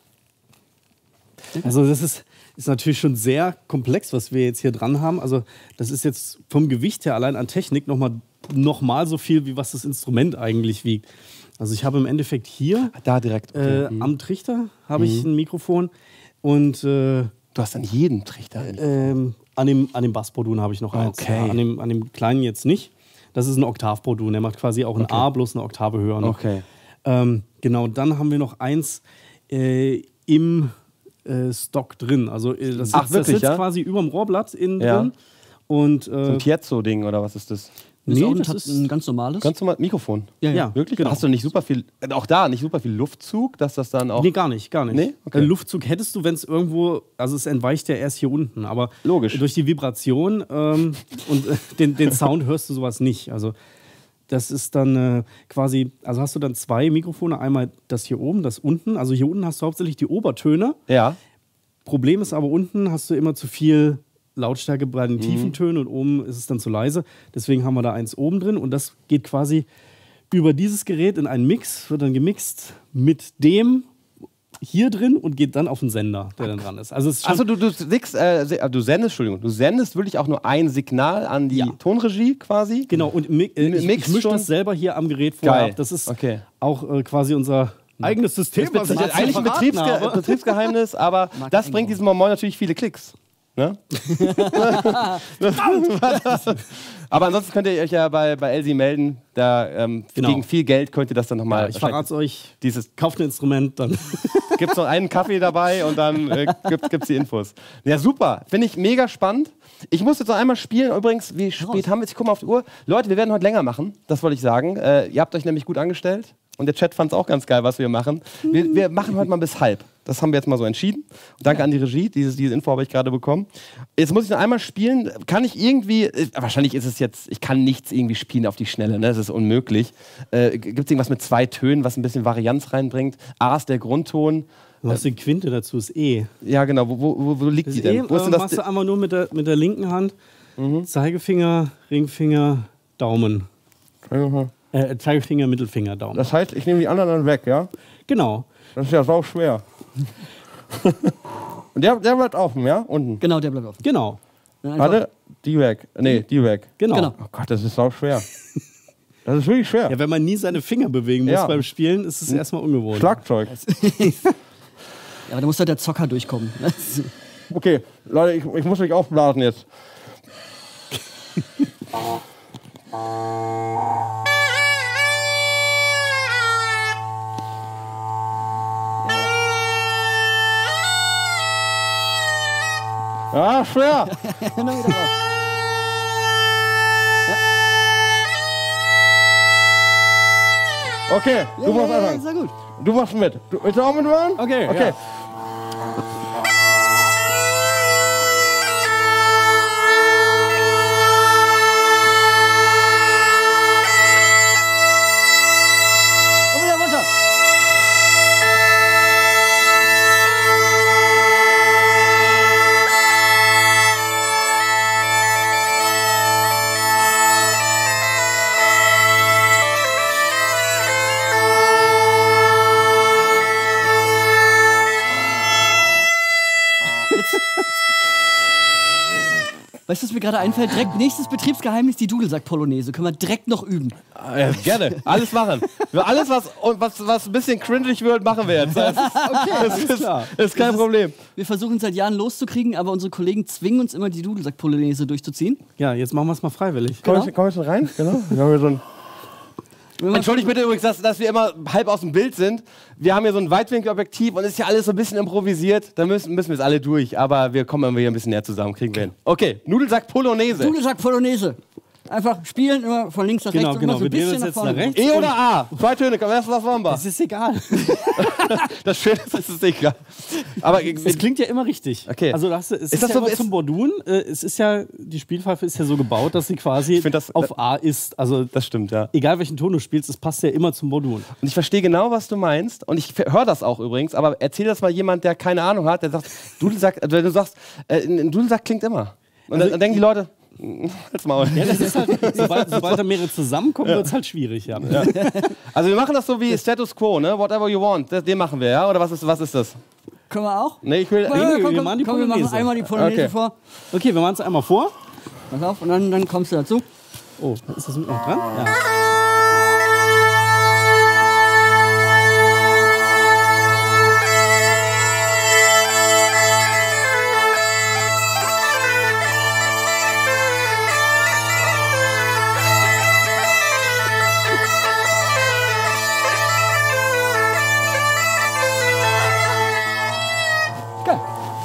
Also das ist, ist natürlich schon sehr komplex, was wir jetzt hier dran haben. Also das ist jetzt vom Gewicht her allein an Technik nochmal noch mal so viel, wie was das Instrument eigentlich wiegt. Also ich habe im Endeffekt hier Da direkt. Okay. äh, am Trichter habe ich ein Mikrofon und äh, Du hast dann jeden Trichter. ähm, an dem, an dem Bass-Produn habe ich noch eins. Okay. Ja, an, dem, an dem kleinen jetzt nicht. Das ist ein Oktav-Produn. Der macht quasi auch ein A, bloß eine Oktave höher noch. Okay. Ähm, genau, dann haben wir noch eins äh, im äh, Stock drin. Also äh, das, Ach, sitzt, das wirklich, sitzt ja? quasi über dem Rohrblatt innen Ja. drin. Und So äh, ein Piezo-Ding oder was ist das? Ist nee, auch ein, das Tat- ist ein ganz normales. Ganz normal Mikrofon. ja, ja. ja, Wirklich? genau. Hast du nicht super viel, äh, auch da nicht super viel Luftzug, dass das dann auch. Nee, gar nicht, gar nicht. Nee? Okay. Äh, Luftzug hättest du, wenn es irgendwo, also es entweicht ja erst hier unten, aber Logisch. durch die Vibration ähm, und äh, den, den Sound hörst du sowas nicht. Also das ist dann äh, quasi, also hast du dann zwei Mikrofone, einmal das hier oben, das unten. Also hier unten hast du hauptsächlich die Obertöne. Ja. Problem ist aber, unten hast du immer zu viel Lautstärke bei Mhm. den tiefen Tönen und oben ist es dann zu leise. Deswegen haben wir da eins oben drin und das geht quasi über dieses Gerät in einen Mix, wird dann gemixt mit dem hier drin und geht dann auf den Sender, der dann dran ist. Also es ist schon, Achso, du, du, sickst, äh, se- äh, du sendest, Entschuldigung, du sendest wirklich auch nur ein Signal an die Ja. Tonregie quasi. genau, und mi äh, ich, Mix ich mische schon? das selber hier am Gerät vorher Geil. ab. Das ist Okay. auch äh, quasi unser eigenes System, Das ist eigentlich ein verraten Betriebsge habe. Betriebsgeheimnis, aber das bringt diesem Moment natürlich viele Klicks. Ne? Aber ansonsten könnt ihr euch ja bei, bei Elsie melden. Da, ähm, Genau. Gegen viel Geld könnt ihr das dann nochmal. Ja, ich verrate es euch. Dieses Kauft ein Instrument, dann. gibt es noch einen Kaffee dabei und dann äh, gibt es die Infos. Ja, super. Finde ich mega spannend. Ich muss jetzt noch einmal spielen. Übrigens, wie spät haben wir jetzt? Ich gucke mal auf die Uhr. Leute, wir werden heute länger machen. Das wollte ich sagen. Äh, ihr habt euch nämlich gut angestellt. Und der Chat fand es auch ganz geil, was wir machen. Wir, wir machen heute mal bis halb. Das haben wir jetzt mal so entschieden. Und danke an die Regie. Dieses, diese Info habe ich gerade bekommen. Jetzt muss ich noch einmal spielen. Kann ich irgendwie... Äh, wahrscheinlich ist es jetzt... Ich kann nichts irgendwie spielen auf die Schnelle. Ne? Das ist unmöglich. Äh, Gibt es irgendwas mit zwei Tönen, was ein bisschen Varianz reinbringt? A ist der Grundton. Du hast die Quinte dazu, ist E. Ja, genau. Wo, wo, wo liegt Das die ist denn? eh, Wo ist äh, denn das? machst du einmal nur mit der, mit der linken Hand. Zeigefinger, Ringfinger, Daumen. Äh, Zeigefinger, Mittelfinger, Daumen. Das heißt, ich nehme die anderen dann weg, ja? Genau. Das ist ja sau schwer. Und der, der bleibt offen, ja? Unten. Genau, der bleibt offen. Genau. Dann einfach- Warte, die weg. Nee, die weg. Genau. Genau. Oh Gott, das ist sau schwer. Das ist wirklich schwer. Ja, wenn man nie seine Finger bewegen muss Ja. beim Spielen, ist es erstmal ungewohnt. Schlagzeug. Ja, aber da muss doch der Zocker durchkommen. Okay, Leute, ich, ich muss mich aufblasen jetzt. Ja, schwer. Okay, du machst ja, anfangen. sehr gut. Du machst mit. Du, willst du auch mitmachen? Okay, Okay. ja. Und wieder runter. Weißt du, was mir gerade einfällt? Direkt nächstes Betriebsgeheimnis, die Dudelsack-Polonaise. Können wir direkt noch üben. Ja, gerne. Alles machen. Alles, was, was, was ein bisschen cringig wird, machen wir jetzt. Das ist, okay, das ist, klar. ist kein Das ist- Problem. Wir versuchen es seit Jahren loszukriegen, aber unsere Kollegen zwingen uns immer, die Dudelsack-Polonaise durchzuziehen. Ja, jetzt machen wir es mal freiwillig. Komm, ich, komm ich schon rein? Genau. Wir haben hier so ein Wenn man- Entschuldigt bitte übrigens, dass, dass wir immer halb aus dem Bild sind. Wir haben hier so ein Weitwinkelobjektiv und es ist ja alles so ein bisschen improvisiert. Da müssen, müssen wir es alle durch, aber wir kommen immer hier ein bisschen näher zusammen. Kriegen wir hin. Okay, Nudelsack Polonaise. Dudelsack-Polonaise. Einfach spielen, immer von links nach rechts Genau, und genau. immer so ein Wir drehen bisschen uns nach jetzt vorne. nach rechts. E oder A? Zwei Töne, komm, erst was wollen wir? Es ist egal. Das Schöne ist, es ist egal. Aber Es klingt ja immer richtig. Okay. Also das, es ist, Ist das ja so- aber ist- zum Bordun. Äh, es ist ja, die Spielpfeife ist ja so gebaut, dass sie quasi find das- auf A ist. Also das stimmt, ja. egal welchen Ton du spielst, es passt ja immer zum Bordun. Und ich verstehe genau, was du meinst. Und ich höre das auch übrigens. Aber erzähl das mal jemand, der keine Ahnung hat, der sagt, Dudelsack, also wenn du sagst, äh, ein Dudelsack klingt immer. Und dann, Also dann denken die Leute, halt's Maul. Ja, das ist halt, sobald, sobald da mehrere zusammenkommen, wird es halt schwierig. Ja. Also wir machen das so wie Status Quo, ne? Whatever you want. Das, den machen wir, ja? Oder was ist, was ist das? Können wir auch? Nee, ich will. Komm, nee, komm, wir komm, machen die komm, wir machen Polonaise. einmal die Polonaise Okay. vor. Okay, wir machen es einmal vor. Pass auf, und dann, dann kommst du dazu. Oh, ist das mit noch dran? Ja. Geil.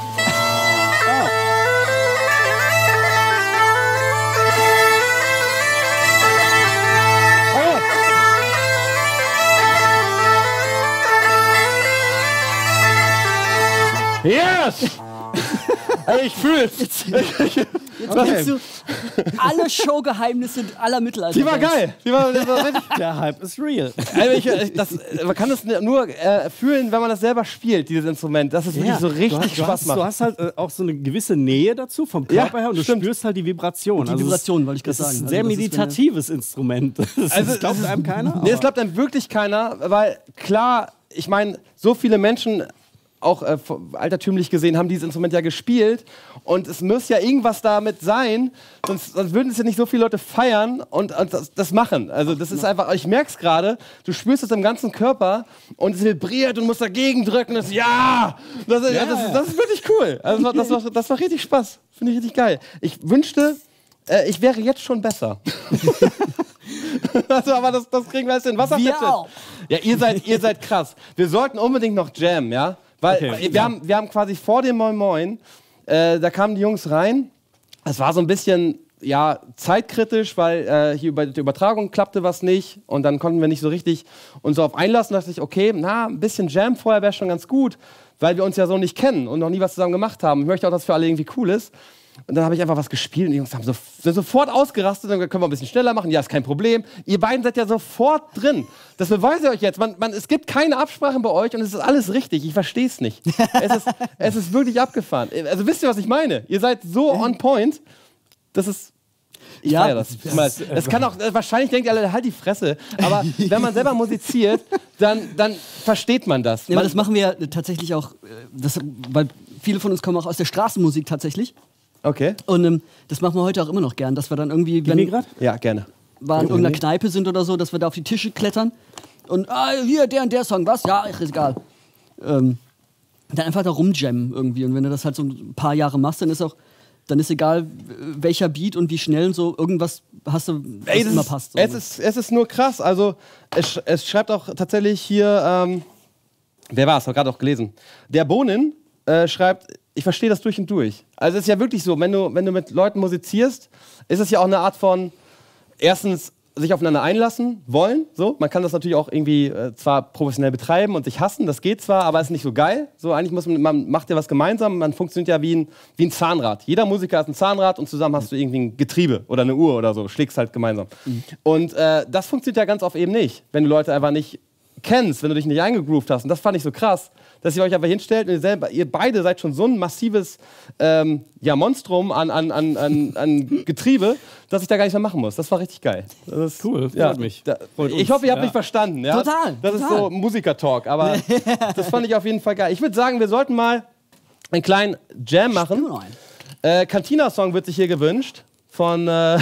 Yes! Ey, ich fühl's. Jetzt kennst du alle Showgeheimnisse aller Mittelalter. Die war geil. Die war, die war richtig. Der Hype ist real. Also ich, ich- das, man kann das nur äh, fühlen, wenn man das selber spielt, dieses Instrument. Das ist wirklich so du richtig hast, du Spaß hast, macht. Du hast halt äh, auch so eine gewisse Nähe dazu vom Ja, Körper her und du stimmt. spürst halt die Vibration. Die es Vibration, ist- wollte ich gerade Das ist sagen. ein sehr Also das ist, wenn meditatives Instrument. Das, Also, das glaubt es ist- einem keiner. Nee, es aber- glaubt einem wirklich keiner, weil klar, ich meine, so viele Menschen, auch äh, altertümlich gesehen, haben dieses Instrument ja gespielt und es muss ja irgendwas damit sein, sonst, sonst würden es ja nicht so viele Leute feiern und, und das, das machen. Also das ist einfach, ich merke es gerade, du spürst es im ganzen Körper und es vibriert und musst dagegen drücken. Das, ja, das, ist- Ja, das, ist- ja. das ist wirklich cool. Also das, war, das, war, das war richtig Spaß. Finde ich richtig geil. Ich wünschte, äh, ich wäre jetzt schon besser. Also, aber das, das kriegen wir jetzt hin. Was sagt Wir der Chat? auch. Ja, ihr seid, ihr seid krass. Wir sollten unbedingt noch jammen, ja? Weil Okay. äh, wir, haben, wir haben quasi vor dem Moin Moin, äh, da kamen die Jungs rein. Es war so ein bisschen, ja, zeitkritisch, weil äh, hier bei der Übertragung klappte was nicht und dann konnten wir nicht so richtig uns darauf einlassen. Da dachte ich, okay, na, ein bisschen Jam vorher wäre schon ganz gut, weil wir uns ja so nicht kennen und noch nie was zusammen gemacht haben. Ich möchte auch, dass für alle irgendwie cool ist. Und dann habe ich einfach was gespielt und die Jungs haben so, sind sofort ausgerastet und dann können wir ein bisschen schneller machen. Ja, ist kein Problem. Ihr beiden seid ja sofort drin. Das beweise ich euch jetzt. Man, man, es gibt keine Absprachen bei euch und es ist alles richtig. Ich verstehe es nicht. Es ist, es ist wirklich abgefaffen. Also wisst ihr, was ich meine? Ihr seid so on point. Das ist... Ich Ja, feiere das. Das, das kann auch, wahrscheinlich denkt ihr alle, halt die Fresse. Aber wenn man selber musiziert, dann, dann versteht man das. Ja, Man, aber das machen wir ja tatsächlich auch, äh, das, weil viele von uns kommen auch aus der Straßenmusik tatsächlich. okay. Und ähm, das machen wir heute auch immer noch gern, dass wir dann irgendwie, Gib mir wenn, grad? Ja, gerne. wir in irgendeiner Kneipe sind oder so, dass wir da auf die Tische klettern und ah, hier, der und der Song, was? Ja, ist egal. Ähm, dann einfach da rumjammen irgendwie. Und wenn du das halt so ein paar Jahre machst, dann ist auch, dann ist egal, welcher Beat und wie schnell und so, irgendwas hast du, was Ey, das immer ist, passt. es, ist, es ist nur krass. Also, es, es schreibt auch tatsächlich hier, ähm, wer war es? Habe gerade auch gelesen. Der Bonin äh, schreibt, ich verstehe das durch und durch. Also, es ist ja wirklich so, wenn du, wenn du mit Leuten musizierst, ist es ja auch eine Art von, erstens, sich aufeinander einlassen wollen. So. Man kann das natürlich auch irgendwie äh, zwar professionell betreiben und sich hassen, das geht zwar, aber ist nicht so geil. So, eigentlich muss man, man macht ja was gemeinsam, man funktioniert ja wie ein, wie ein Zahnrad. Jeder Musiker hat ein Zahnrad und zusammen hast du irgendwie ein Getriebe oder eine Uhr oder so, schlägst halt gemeinsam. Mhm. Und äh, das funktioniert ja ganz oft eben nicht, wenn du Leute einfach nicht kennst, wenn du dich nicht eingegroovt hast. Und das fand ich so krass, dass ihr euch einfach hinstellt und ihr, selber, ihr beide seid schon so ein massives ähm, ja, Monstrum an, an, an, an, an Getriebe, dass ich da gar nicht mehr machen muss. Das war richtig geil. Das ist, Cool, freut ja, mich. Da, Freut ich uns. hoffe, ihr habt Ja. mich verstanden. Ja? Total, Das total. ist so Musiker-Talk, aber das fand ich auf jeden Fall geil. Ich würde sagen, wir sollten mal einen kleinen Jam machen. Äh, Cantina-Song wird sich hier gewünscht. Von, äh,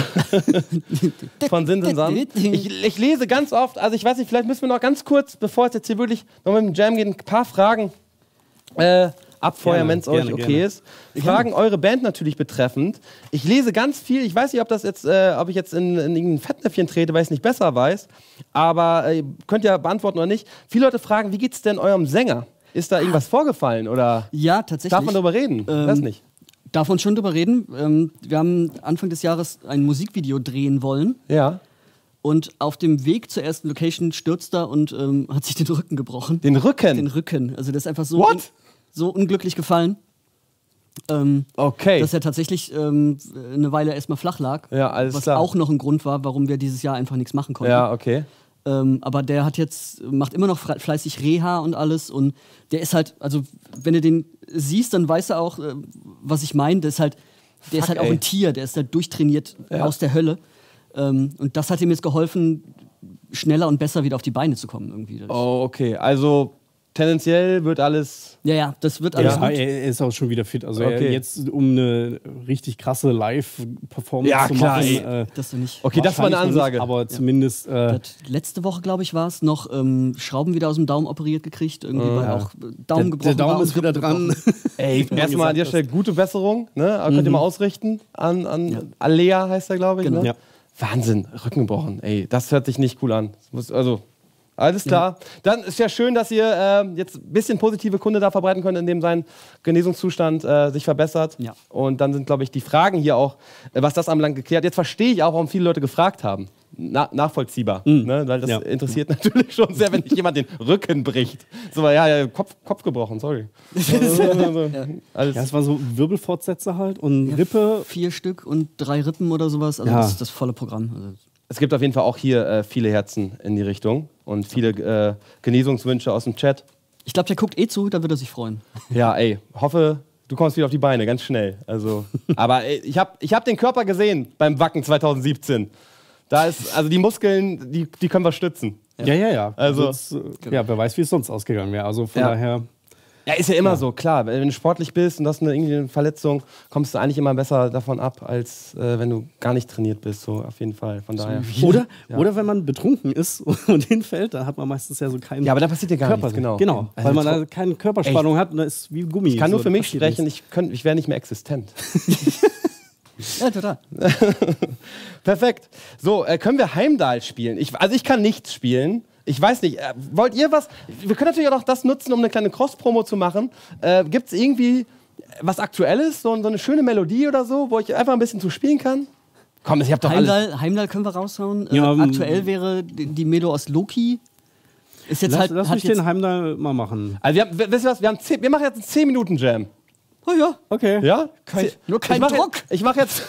von Sin Sin San. Ich, ich lese ganz oft, also ich weiß nicht, vielleicht müssen wir noch ganz kurz, bevor es jetzt hier wirklich noch mit dem Jam geht, ein paar Fragen äh, abfeuern, wenn es euch gerne, okay gerne. ist. Fragen eure Band natürlich betreffend. Ich lese ganz viel, ich weiß nicht, ob, das jetzt, äh, ob ich jetzt in, in irgendein Fettnäpfchen trete, weil ich es nicht besser weiß, aber äh, könnt ihr beantworten oder nicht. Viele Leute fragen, wie geht es denn eurem Sänger? Ist da irgendwas vorgefallen oder Ja, tatsächlich. darf man darüber reden? Ähm, weiß nicht. Darf man schon drüber reden. Ähm, wir haben Anfang des Jahres ein Musikvideo drehen wollen. Ja. Und auf dem Weg zur ersten Location stürzt er und ähm, hat sich den Rücken gebrochen. Den Rücken? Den Rücken. Also das ist einfach so, What? un so unglücklich gefallen, ähm, Okay. dass er tatsächlich ähm, eine Weile erstmal flach lag. Ja, alles was klar. auch noch ein Grund war, warum wir dieses Jahr einfach nichts machen konnten. Ja, okay. Ähm, aber der hat jetzt, macht immer noch fleißig Reha und alles. Und der ist halt, also wenn du den siehst, dann weißt du auch, äh, was ich meine. Der ist halt, der ist halt auch ey. ein Tier, der ist halt durchtrainiert Ja. aus der Hölle. Ähm, und das hat ihm jetzt geholfen, schneller und besser wieder auf die Beine zu kommen irgendwie. Das- Oh, okay. Also tendenziell wird alles. Ja, ja, das wird alles Ja, gut. er ist auch schon wieder fit. Also Okay. er jetzt, um eine richtig krasse Live-Performance Ja, zu klar, machen. ey. Äh, Das du nicht. Okay, das war eine wahrscheinlich noch Ansage. Nicht, aber zumindest äh, Der hat letzte Woche, glaube ich, war es, noch ähm, Schrauben wieder aus dem Daumen operiert gekriegt. Irgendwie, weil ja. auch äh, Daumen der, gebrochen der Daumen war ist und wieder Rippen dran. gebrochen. Ey, erstmal an der Stelle gute Besserung. Ne? Aber Könnt ihr mal ausrichten an, an Alea, heißt er, glaube ich. Genau. Ne? Ja. Wahnsinn, Rücken gebrochen. Ey, das hört sich nicht cool an. Das muss, also, alles klar. Dann ist ja schön, dass ihr äh, jetzt ein bisschen positive Kunde da verbreiten könnt, indem sein Genesungszustand äh, sich verbessert. Ja. Und dann sind, glaube ich, die Fragen hier auch, äh, was das anbelangt, geklärt. Jetzt verstehe ich auch, warum viele Leute gefragt haben. Na, nachvollziehbar. Ne? Weil das Ja. interessiert natürlich schon sehr, wenn nicht jemand den Rücken bricht. So, ja, ja Kopf, Kopf gebrochen, sorry. Alles. Ja, es war so Wirbelfortsätze halt und Rippe. Vier Stück und drei Rippen oder sowas. Also Ja. das ist das volle Programm. Also Es gibt auf jeden Fall auch hier äh, viele Herzen in die Richtung und viele äh, Genesungswünsche aus dem Chat. ich glaube, der guckt eh zu, da wird er sich freuen. Ja, ey, hoffe, du kommst wieder auf die Beine, ganz schnell. Also, aber ey, ich habe ich hab den Körper gesehen beim Wacken zwanzig siebzehn. Da ist, also die Muskeln, die, die können wir stützen. Ja, ja, ja. Also- Sonst, äh, ja, wer weiß, wie es sonst ausgegangen wäre. Also von Ja. daher. Ja, ist ja immer so, klar. Wenn du sportlich bist und hast eine, irgendwie eine Verletzung, kommst du eigentlich immer besser davon ab, als äh, wenn du gar nicht trainiert bist. So, auf jeden Fall. Von daher. Oder, Ja. oder wenn man betrunken ist und hinfällt, dann hat man meistens ja so keinen Ja, aber da passiert dir gar Körper. nichts, genau. Genau, Also weil man tro- da keine Körperspannung hat und da ist wie Gummi. Ich kann nur so, für da mich passiert sprechen, nichts. ich, könnt- ich wäre nicht mehr existent. Ja, total. Perfekt. So, äh, können wir Heimdall spielen? Ich, also ich kann nichts spielen. Ich weiß nicht, äh, wollt ihr was? Wir können natürlich auch noch das nutzen, um eine kleine Cross-Promo zu machen. Äh, Gibt es irgendwie was Aktuelles, so, so eine schöne Melodie oder so, wo ich einfach ein bisschen zu spielen kann? Komm, ich hab doch alles. Heimdall, Heimdall können wir raushauen. Äh, Ja, ähm, aktuell wäre die, die Melo aus Loki. Ist jetzt Lass, halt. lass hat mich jetzt, den Heimdall mal machen. Also wir, haben, wisst ihr was? Wir, haben zehn, wir machen jetzt einen zehn Minuten Jam. Oh ja. Okay. Ja? nur kein ich mach Druck. Jetzt, ich mache jetzt.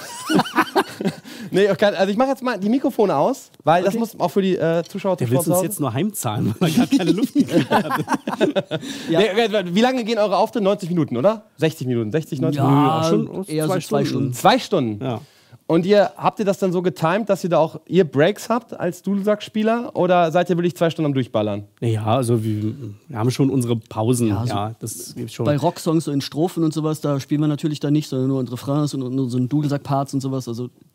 nee, okay, also ich mache jetzt mal die Mikrofone aus, weil das muss auch für die äh, Zuschauer Der Zuschauer will zu uns Hause- jetzt nur heimzahlen, weil er gar keine Luft gekriegt hat. Ja. Nee, okay, wie lange gehen eure Auftritte? neunzig Minuten, oder? sechzig Minuten, sechzig, neunzig Minuten? Ja, schon eher zwei so zwei Stunden. Stunden. Zwei Stunden. Ja. Und ihr habt ihr das dann so getimed, dass ihr da auch ihr Breaks habt als Dudelsack-Spieler? Oder seid ihr wirklich zwei Stunden am Durchballern? Ja, also wir, wir haben schon unsere Pausen. Ja, Ja, so das gibt schon. Bei Rocksongs so in Strophen und sowas, da spielen wir natürlich dann nicht, sondern nur in Refrains und nur so in Dudelsack-Parts und sowas. Also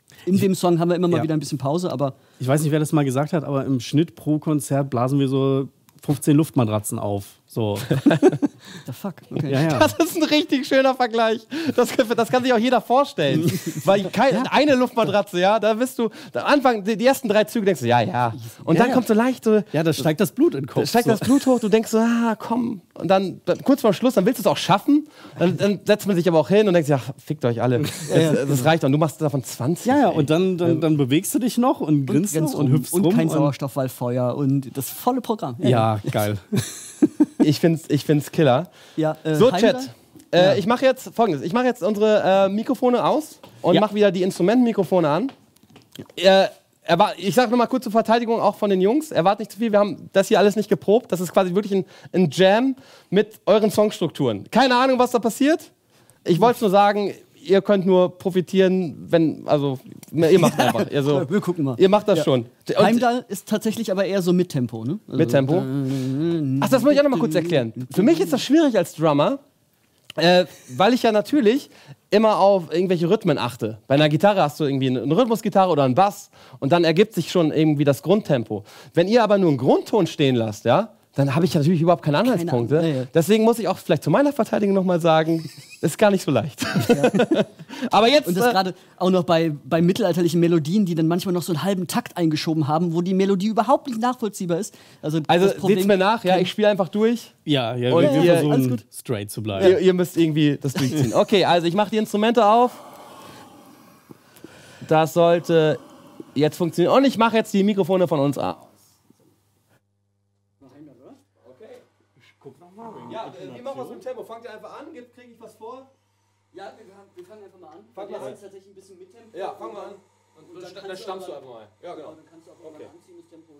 In dem Song haben wir immer mal Ja. wieder ein bisschen Pause, aber Ich weiß nicht, wer das mal gesagt hat, aber im Schnitt pro Konzert blasen wir so fünfzehn Luftmatratzen auf. So. the fuck. Okay. Ja, ja. Das ist ein richtig schöner Vergleich. Das, das kann sich auch jeder vorstellen. Weil kein, eine Luftmatratze, ja, da bist du, am Anfang, die, die ersten drei Züge denkst du, ja, ja. Und Ja, dann ja. kommt so leicht so, Ja, da steigt das Blut in den Kopf. steigt so. das Blut hoch, du denkst so, ah, komm. Und dann, dann kurz vor Schluss, dann willst du es auch schaffen. Dann, dann setzt man sich aber auch hin und denkst, ja, fickt euch alle. Das, das reicht doch. Und du machst davon zwanzig. Ja, ja, ey. und dann, dann, dann bewegst du dich noch und grinst ganz noch und rum. hüpfst und rum. kein und- Sauerstoff, weil Feuer und das volle Programm. Ja, geil. Ich find's, ich find's Killer. ja äh, So, Heimler? Chat. Äh, Ja. Ich mache jetzt folgendes. Ich mache jetzt unsere äh, Mikrofone aus und Ja. mache wieder die Instrumentenmikrofone an. Äh, erwar- ich sage nochmal kurz zur Verteidigung auch von den Jungs. Erwartet nicht zu viel. Wir haben das hier alles nicht geprobt. Das ist quasi wirklich ein, ein Jam mit euren Songstrukturen. Keine Ahnung, was da passiert. Ich wollte nur sagen, ihr könnt nur profitieren, wenn, also, ihr macht einfach. Ihr, so, Wir gucken mal. ihr macht das Ja. schon. Und- Heimdall ist tatsächlich aber eher so mit Tempo, ne? Also, Mit Tempo? Ach, das muss ich auch noch mal kurz erklären. Für mich ist das schwierig als Drummer, äh, weil ich ja natürlich immer auf irgendwelche Rhythmen achte. Bei einer Gitarre hast du irgendwie eine Rhythmusgitarre oder einen Bass und dann ergibt sich schon irgendwie das Grundtempo. Wenn ihr aber nur einen Grundton stehen lasst, ja, dann habe ich natürlich überhaupt keine Anhaltspunkte. Ahnung, ja, ja. Deswegen muss ich auch vielleicht zu meiner Verteidigung noch mal sagen, ist gar nicht so leicht. Aber jetzt... Und das äh, gerade auch noch bei, bei mittelalterlichen Melodien, die dann manchmal noch so einen halben Takt eingeschoben haben, wo die Melodie überhaupt nicht nachvollziehbar ist. Also, also das Problem- seht's mir nach, ja, ich spiele einfach durch. Ja, ja, Und wir, wir ihr- alles versuchen gut. straight zu bleiben. Ihr, ihr müsst irgendwie das durchziehen. Okay, also ich mache die Instrumente auf. Das sollte jetzt funktionieren. Und ich mache jetzt die Mikrofone von uns aus. Ja, wie machen wir es mit Tempo? Fangt ihr einfach an? Kriege ich was vor? Ja, wir, wir fangen einfach mal an. Fang mal an. ist tatsächlich ein bisschen mit Tempo. Ja, fang mal an. Und dann kannst du aber- einfach mal. Ja, genau. Dann kannst du auch Okay. irgendwann anziehen, das Tempo.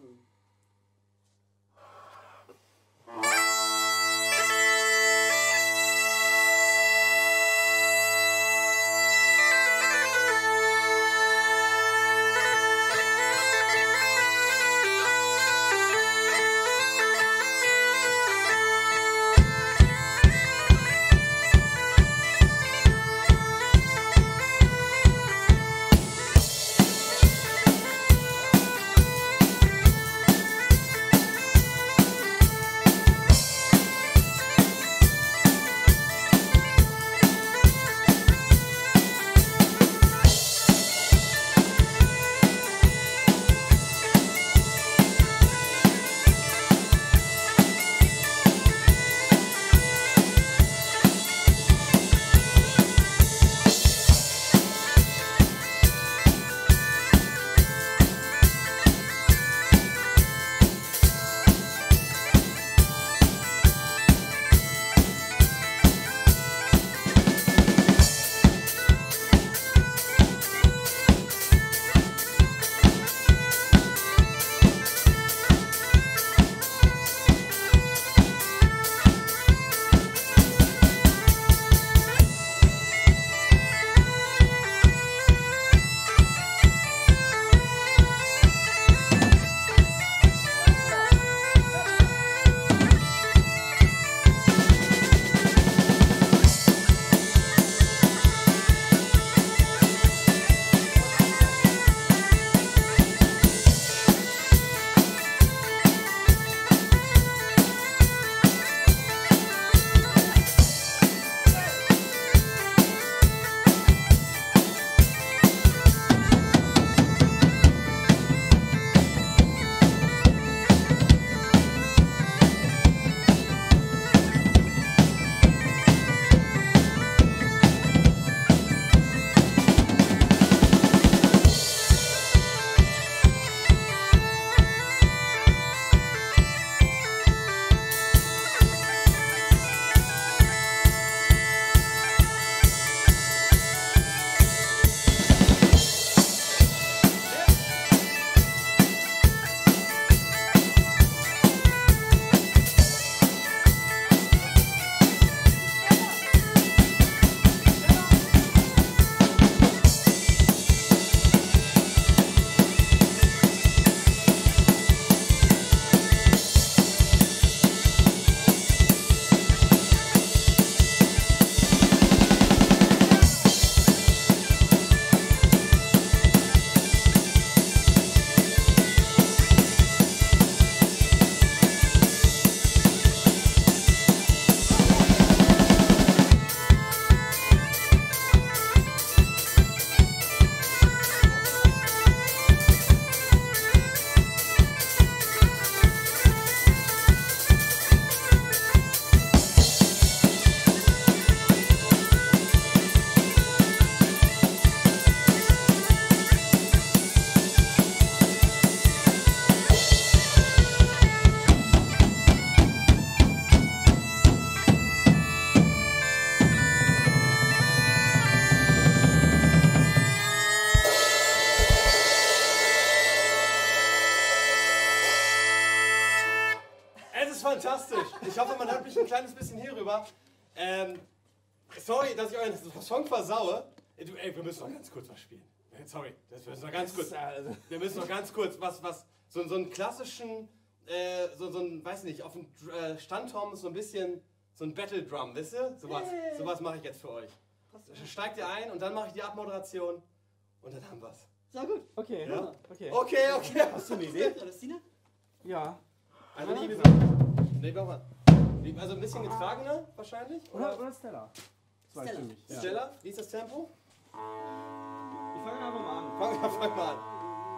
Ich hoffe, man hört mich ein kleines bisschen hier rüber. Ähm, sorry, dass ich euren Song versaue. Ey, du, ey, wir müssen noch ganz kurz was spielen. Sorry, das müssen noch ganz kurz. Wir müssen noch ganz kurz was, was so, so einen klassischen, äh, so, so ein, weiß nicht, auf dem äh, Standturm so ein bisschen, so ein Battle Drum, wisst ihr? Sowas, sowas mache ich jetzt für euch. Steigt ihr ein und dann mache ich die Abmoderation und dann haben wir's. Sehr gut. Okay, Ja? okay. Okay, okay. Hast du eine Idee? Palästina? Ja. Also nicht gesagt. Nee, mach mal. Also ein bisschen getragener wahrscheinlich? Oder, oder Stella. Zweistimmig. Ja. Stella, wie ist das Tempo? Ich fange einfach mal an. Fang, fang mal an.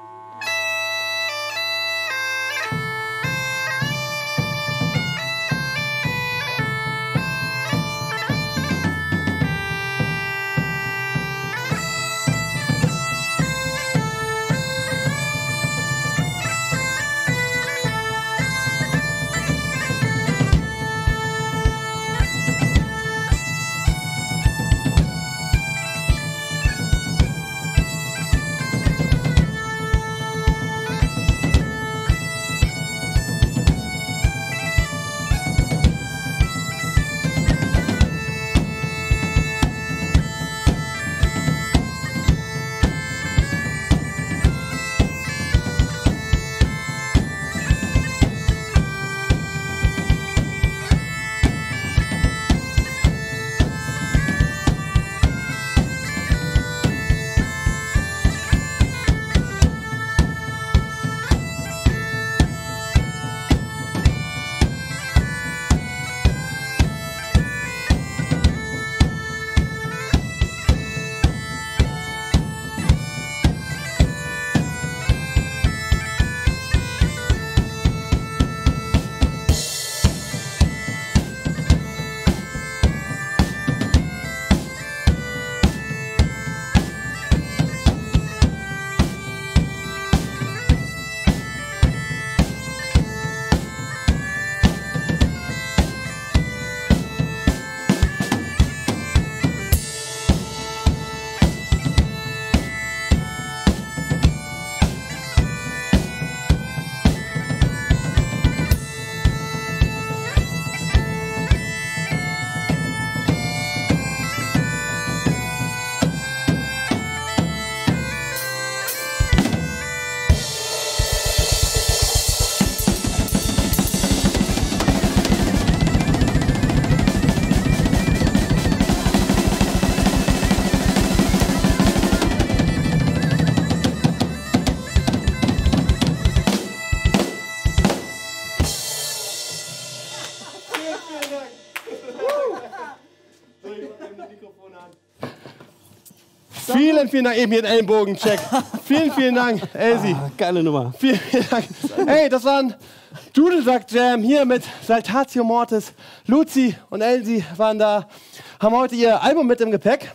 Vielen, vielen Dank. Eben hier den Ellenbogen-Check. Vielen, vielen Dank, Elsie. Ah, geile Nummer. Vielen, vielen Dank. Hey, das war ein Dudelsack-Jam hier mit Saltatio Mortis. Luzi und Elsie waren da, haben heute ihr Album mit im Gepäck.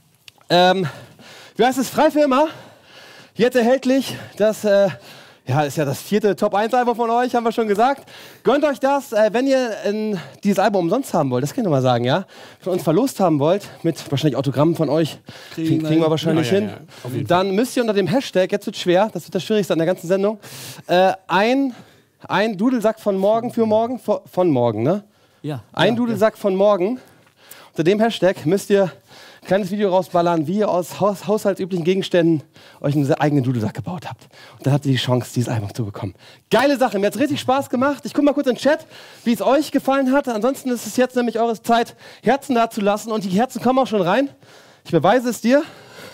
Ähm, wie heißt es? Frei für immer. Jetzt erhältlich. Das äh, ja, ist ja das vierte Top eins Album von euch, haben wir schon gesagt. Gönnt euch das, äh, wenn ihr äh, dieses Album umsonst haben wollt. Das kann ich noch mal sagen, ja. Von uns verlost haben wollt, mit wahrscheinlich Autogrammen von euch. Kriegen, kriegen wir wahrscheinlich ja, ja, hin. ja, Dann müsst ihr unter dem Hashtag, jetzt wird schwer, das wird das Schwierigste an der ganzen Sendung, äh, ein, ein Dudelsack von morgen für morgen, von morgen, ne? Ja. Ein ja, Dudelsack ja. von morgen. Unter dem Hashtag müsst ihr ein kleines Video rausballern, wie ihr aus haus haushaltsüblichen Gegenständen euch einen eigenen Dudelsack gebaut habt. Und dann habt ihr die Chance, dieses Album zu bekommen. Geile Sache, mir hat es richtig Spaß gemacht. Ich gucke mal kurz in den Chat, wie es euch gefallen hat. Ansonsten ist es jetzt nämlich eure Zeit, Herzen da zu lassen. Und die Herzen kommen auch schon rein. Ich beweise es dir.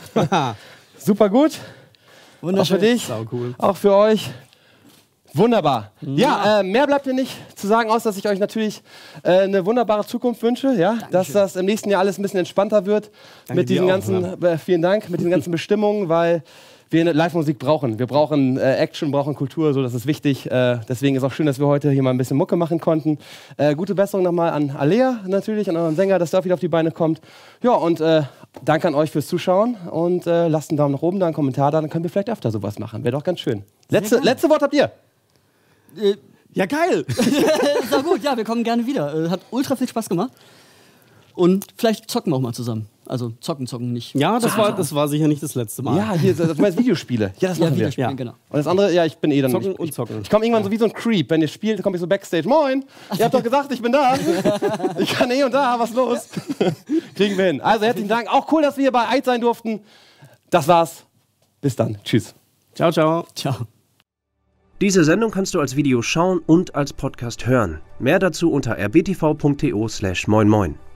Super gut. Wunderschön. Auch für dich, Saucool. auch für euch. Wunderbar. Ja, äh, mehr bleibt mir nicht zu sagen, außer dass ich euch natürlich äh, eine wunderbare Zukunft wünsche. Ja? Dass das im nächsten Jahr alles ein bisschen entspannter wird. Danke mit diesen dir auch, ganzen, äh, vielen Dank, mit diesen ganzen Bestimmungen, weil wir eine Live-Musik brauchen. Wir brauchen äh, Action, brauchen Kultur, so das ist wichtig. Äh, deswegen ist auch schön, dass wir heute hier mal ein bisschen Mucke machen konnten. Äh, gute Besserung nochmal an Alea natürlich, an euren Sänger, dass der auch wieder auf die Beine kommt. Ja, und äh, danke an euch fürs Zuschauen und äh, lasst einen Daumen nach oben da, einen Kommentar da, dann können wir vielleicht öfter sowas machen. Wäre doch ganz schön. Letzte, letzte Wort habt ihr. Äh, Ja, geil. ist auch gut, ja, wir kommen gerne wieder. Äh, hat ultra viel Spaß gemacht. Und vielleicht zocken wir auch mal zusammen. Also zocken, zocken nicht. Ja, das zocken, war, zocken. das war sicher nicht das letzte Mal. Ja, hier, das meinst Videospiele. Ja, das Ja, machen wir. Videospiele, Ja. genau. Und das andere, ja, ich bin eh dann Zocken nicht. und zocken. Ich komme irgendwann so wie so ein Creep. Wenn ihr spielt, komme ich so Backstage. Moin, ihr habt doch gesagt, ich bin da. Ich kann eh und da, was los? Kriegen wir hin. Also herzlichen Dank. Auch cool, dass wir hier bei Eid sein durften. Das war's. Bis dann. Tschüss. Ciao, ciao. Ciao. Diese Sendung kannst du als Video schauen und als Podcast hören. Mehr dazu unter r b t v punkt t o slash moin moin.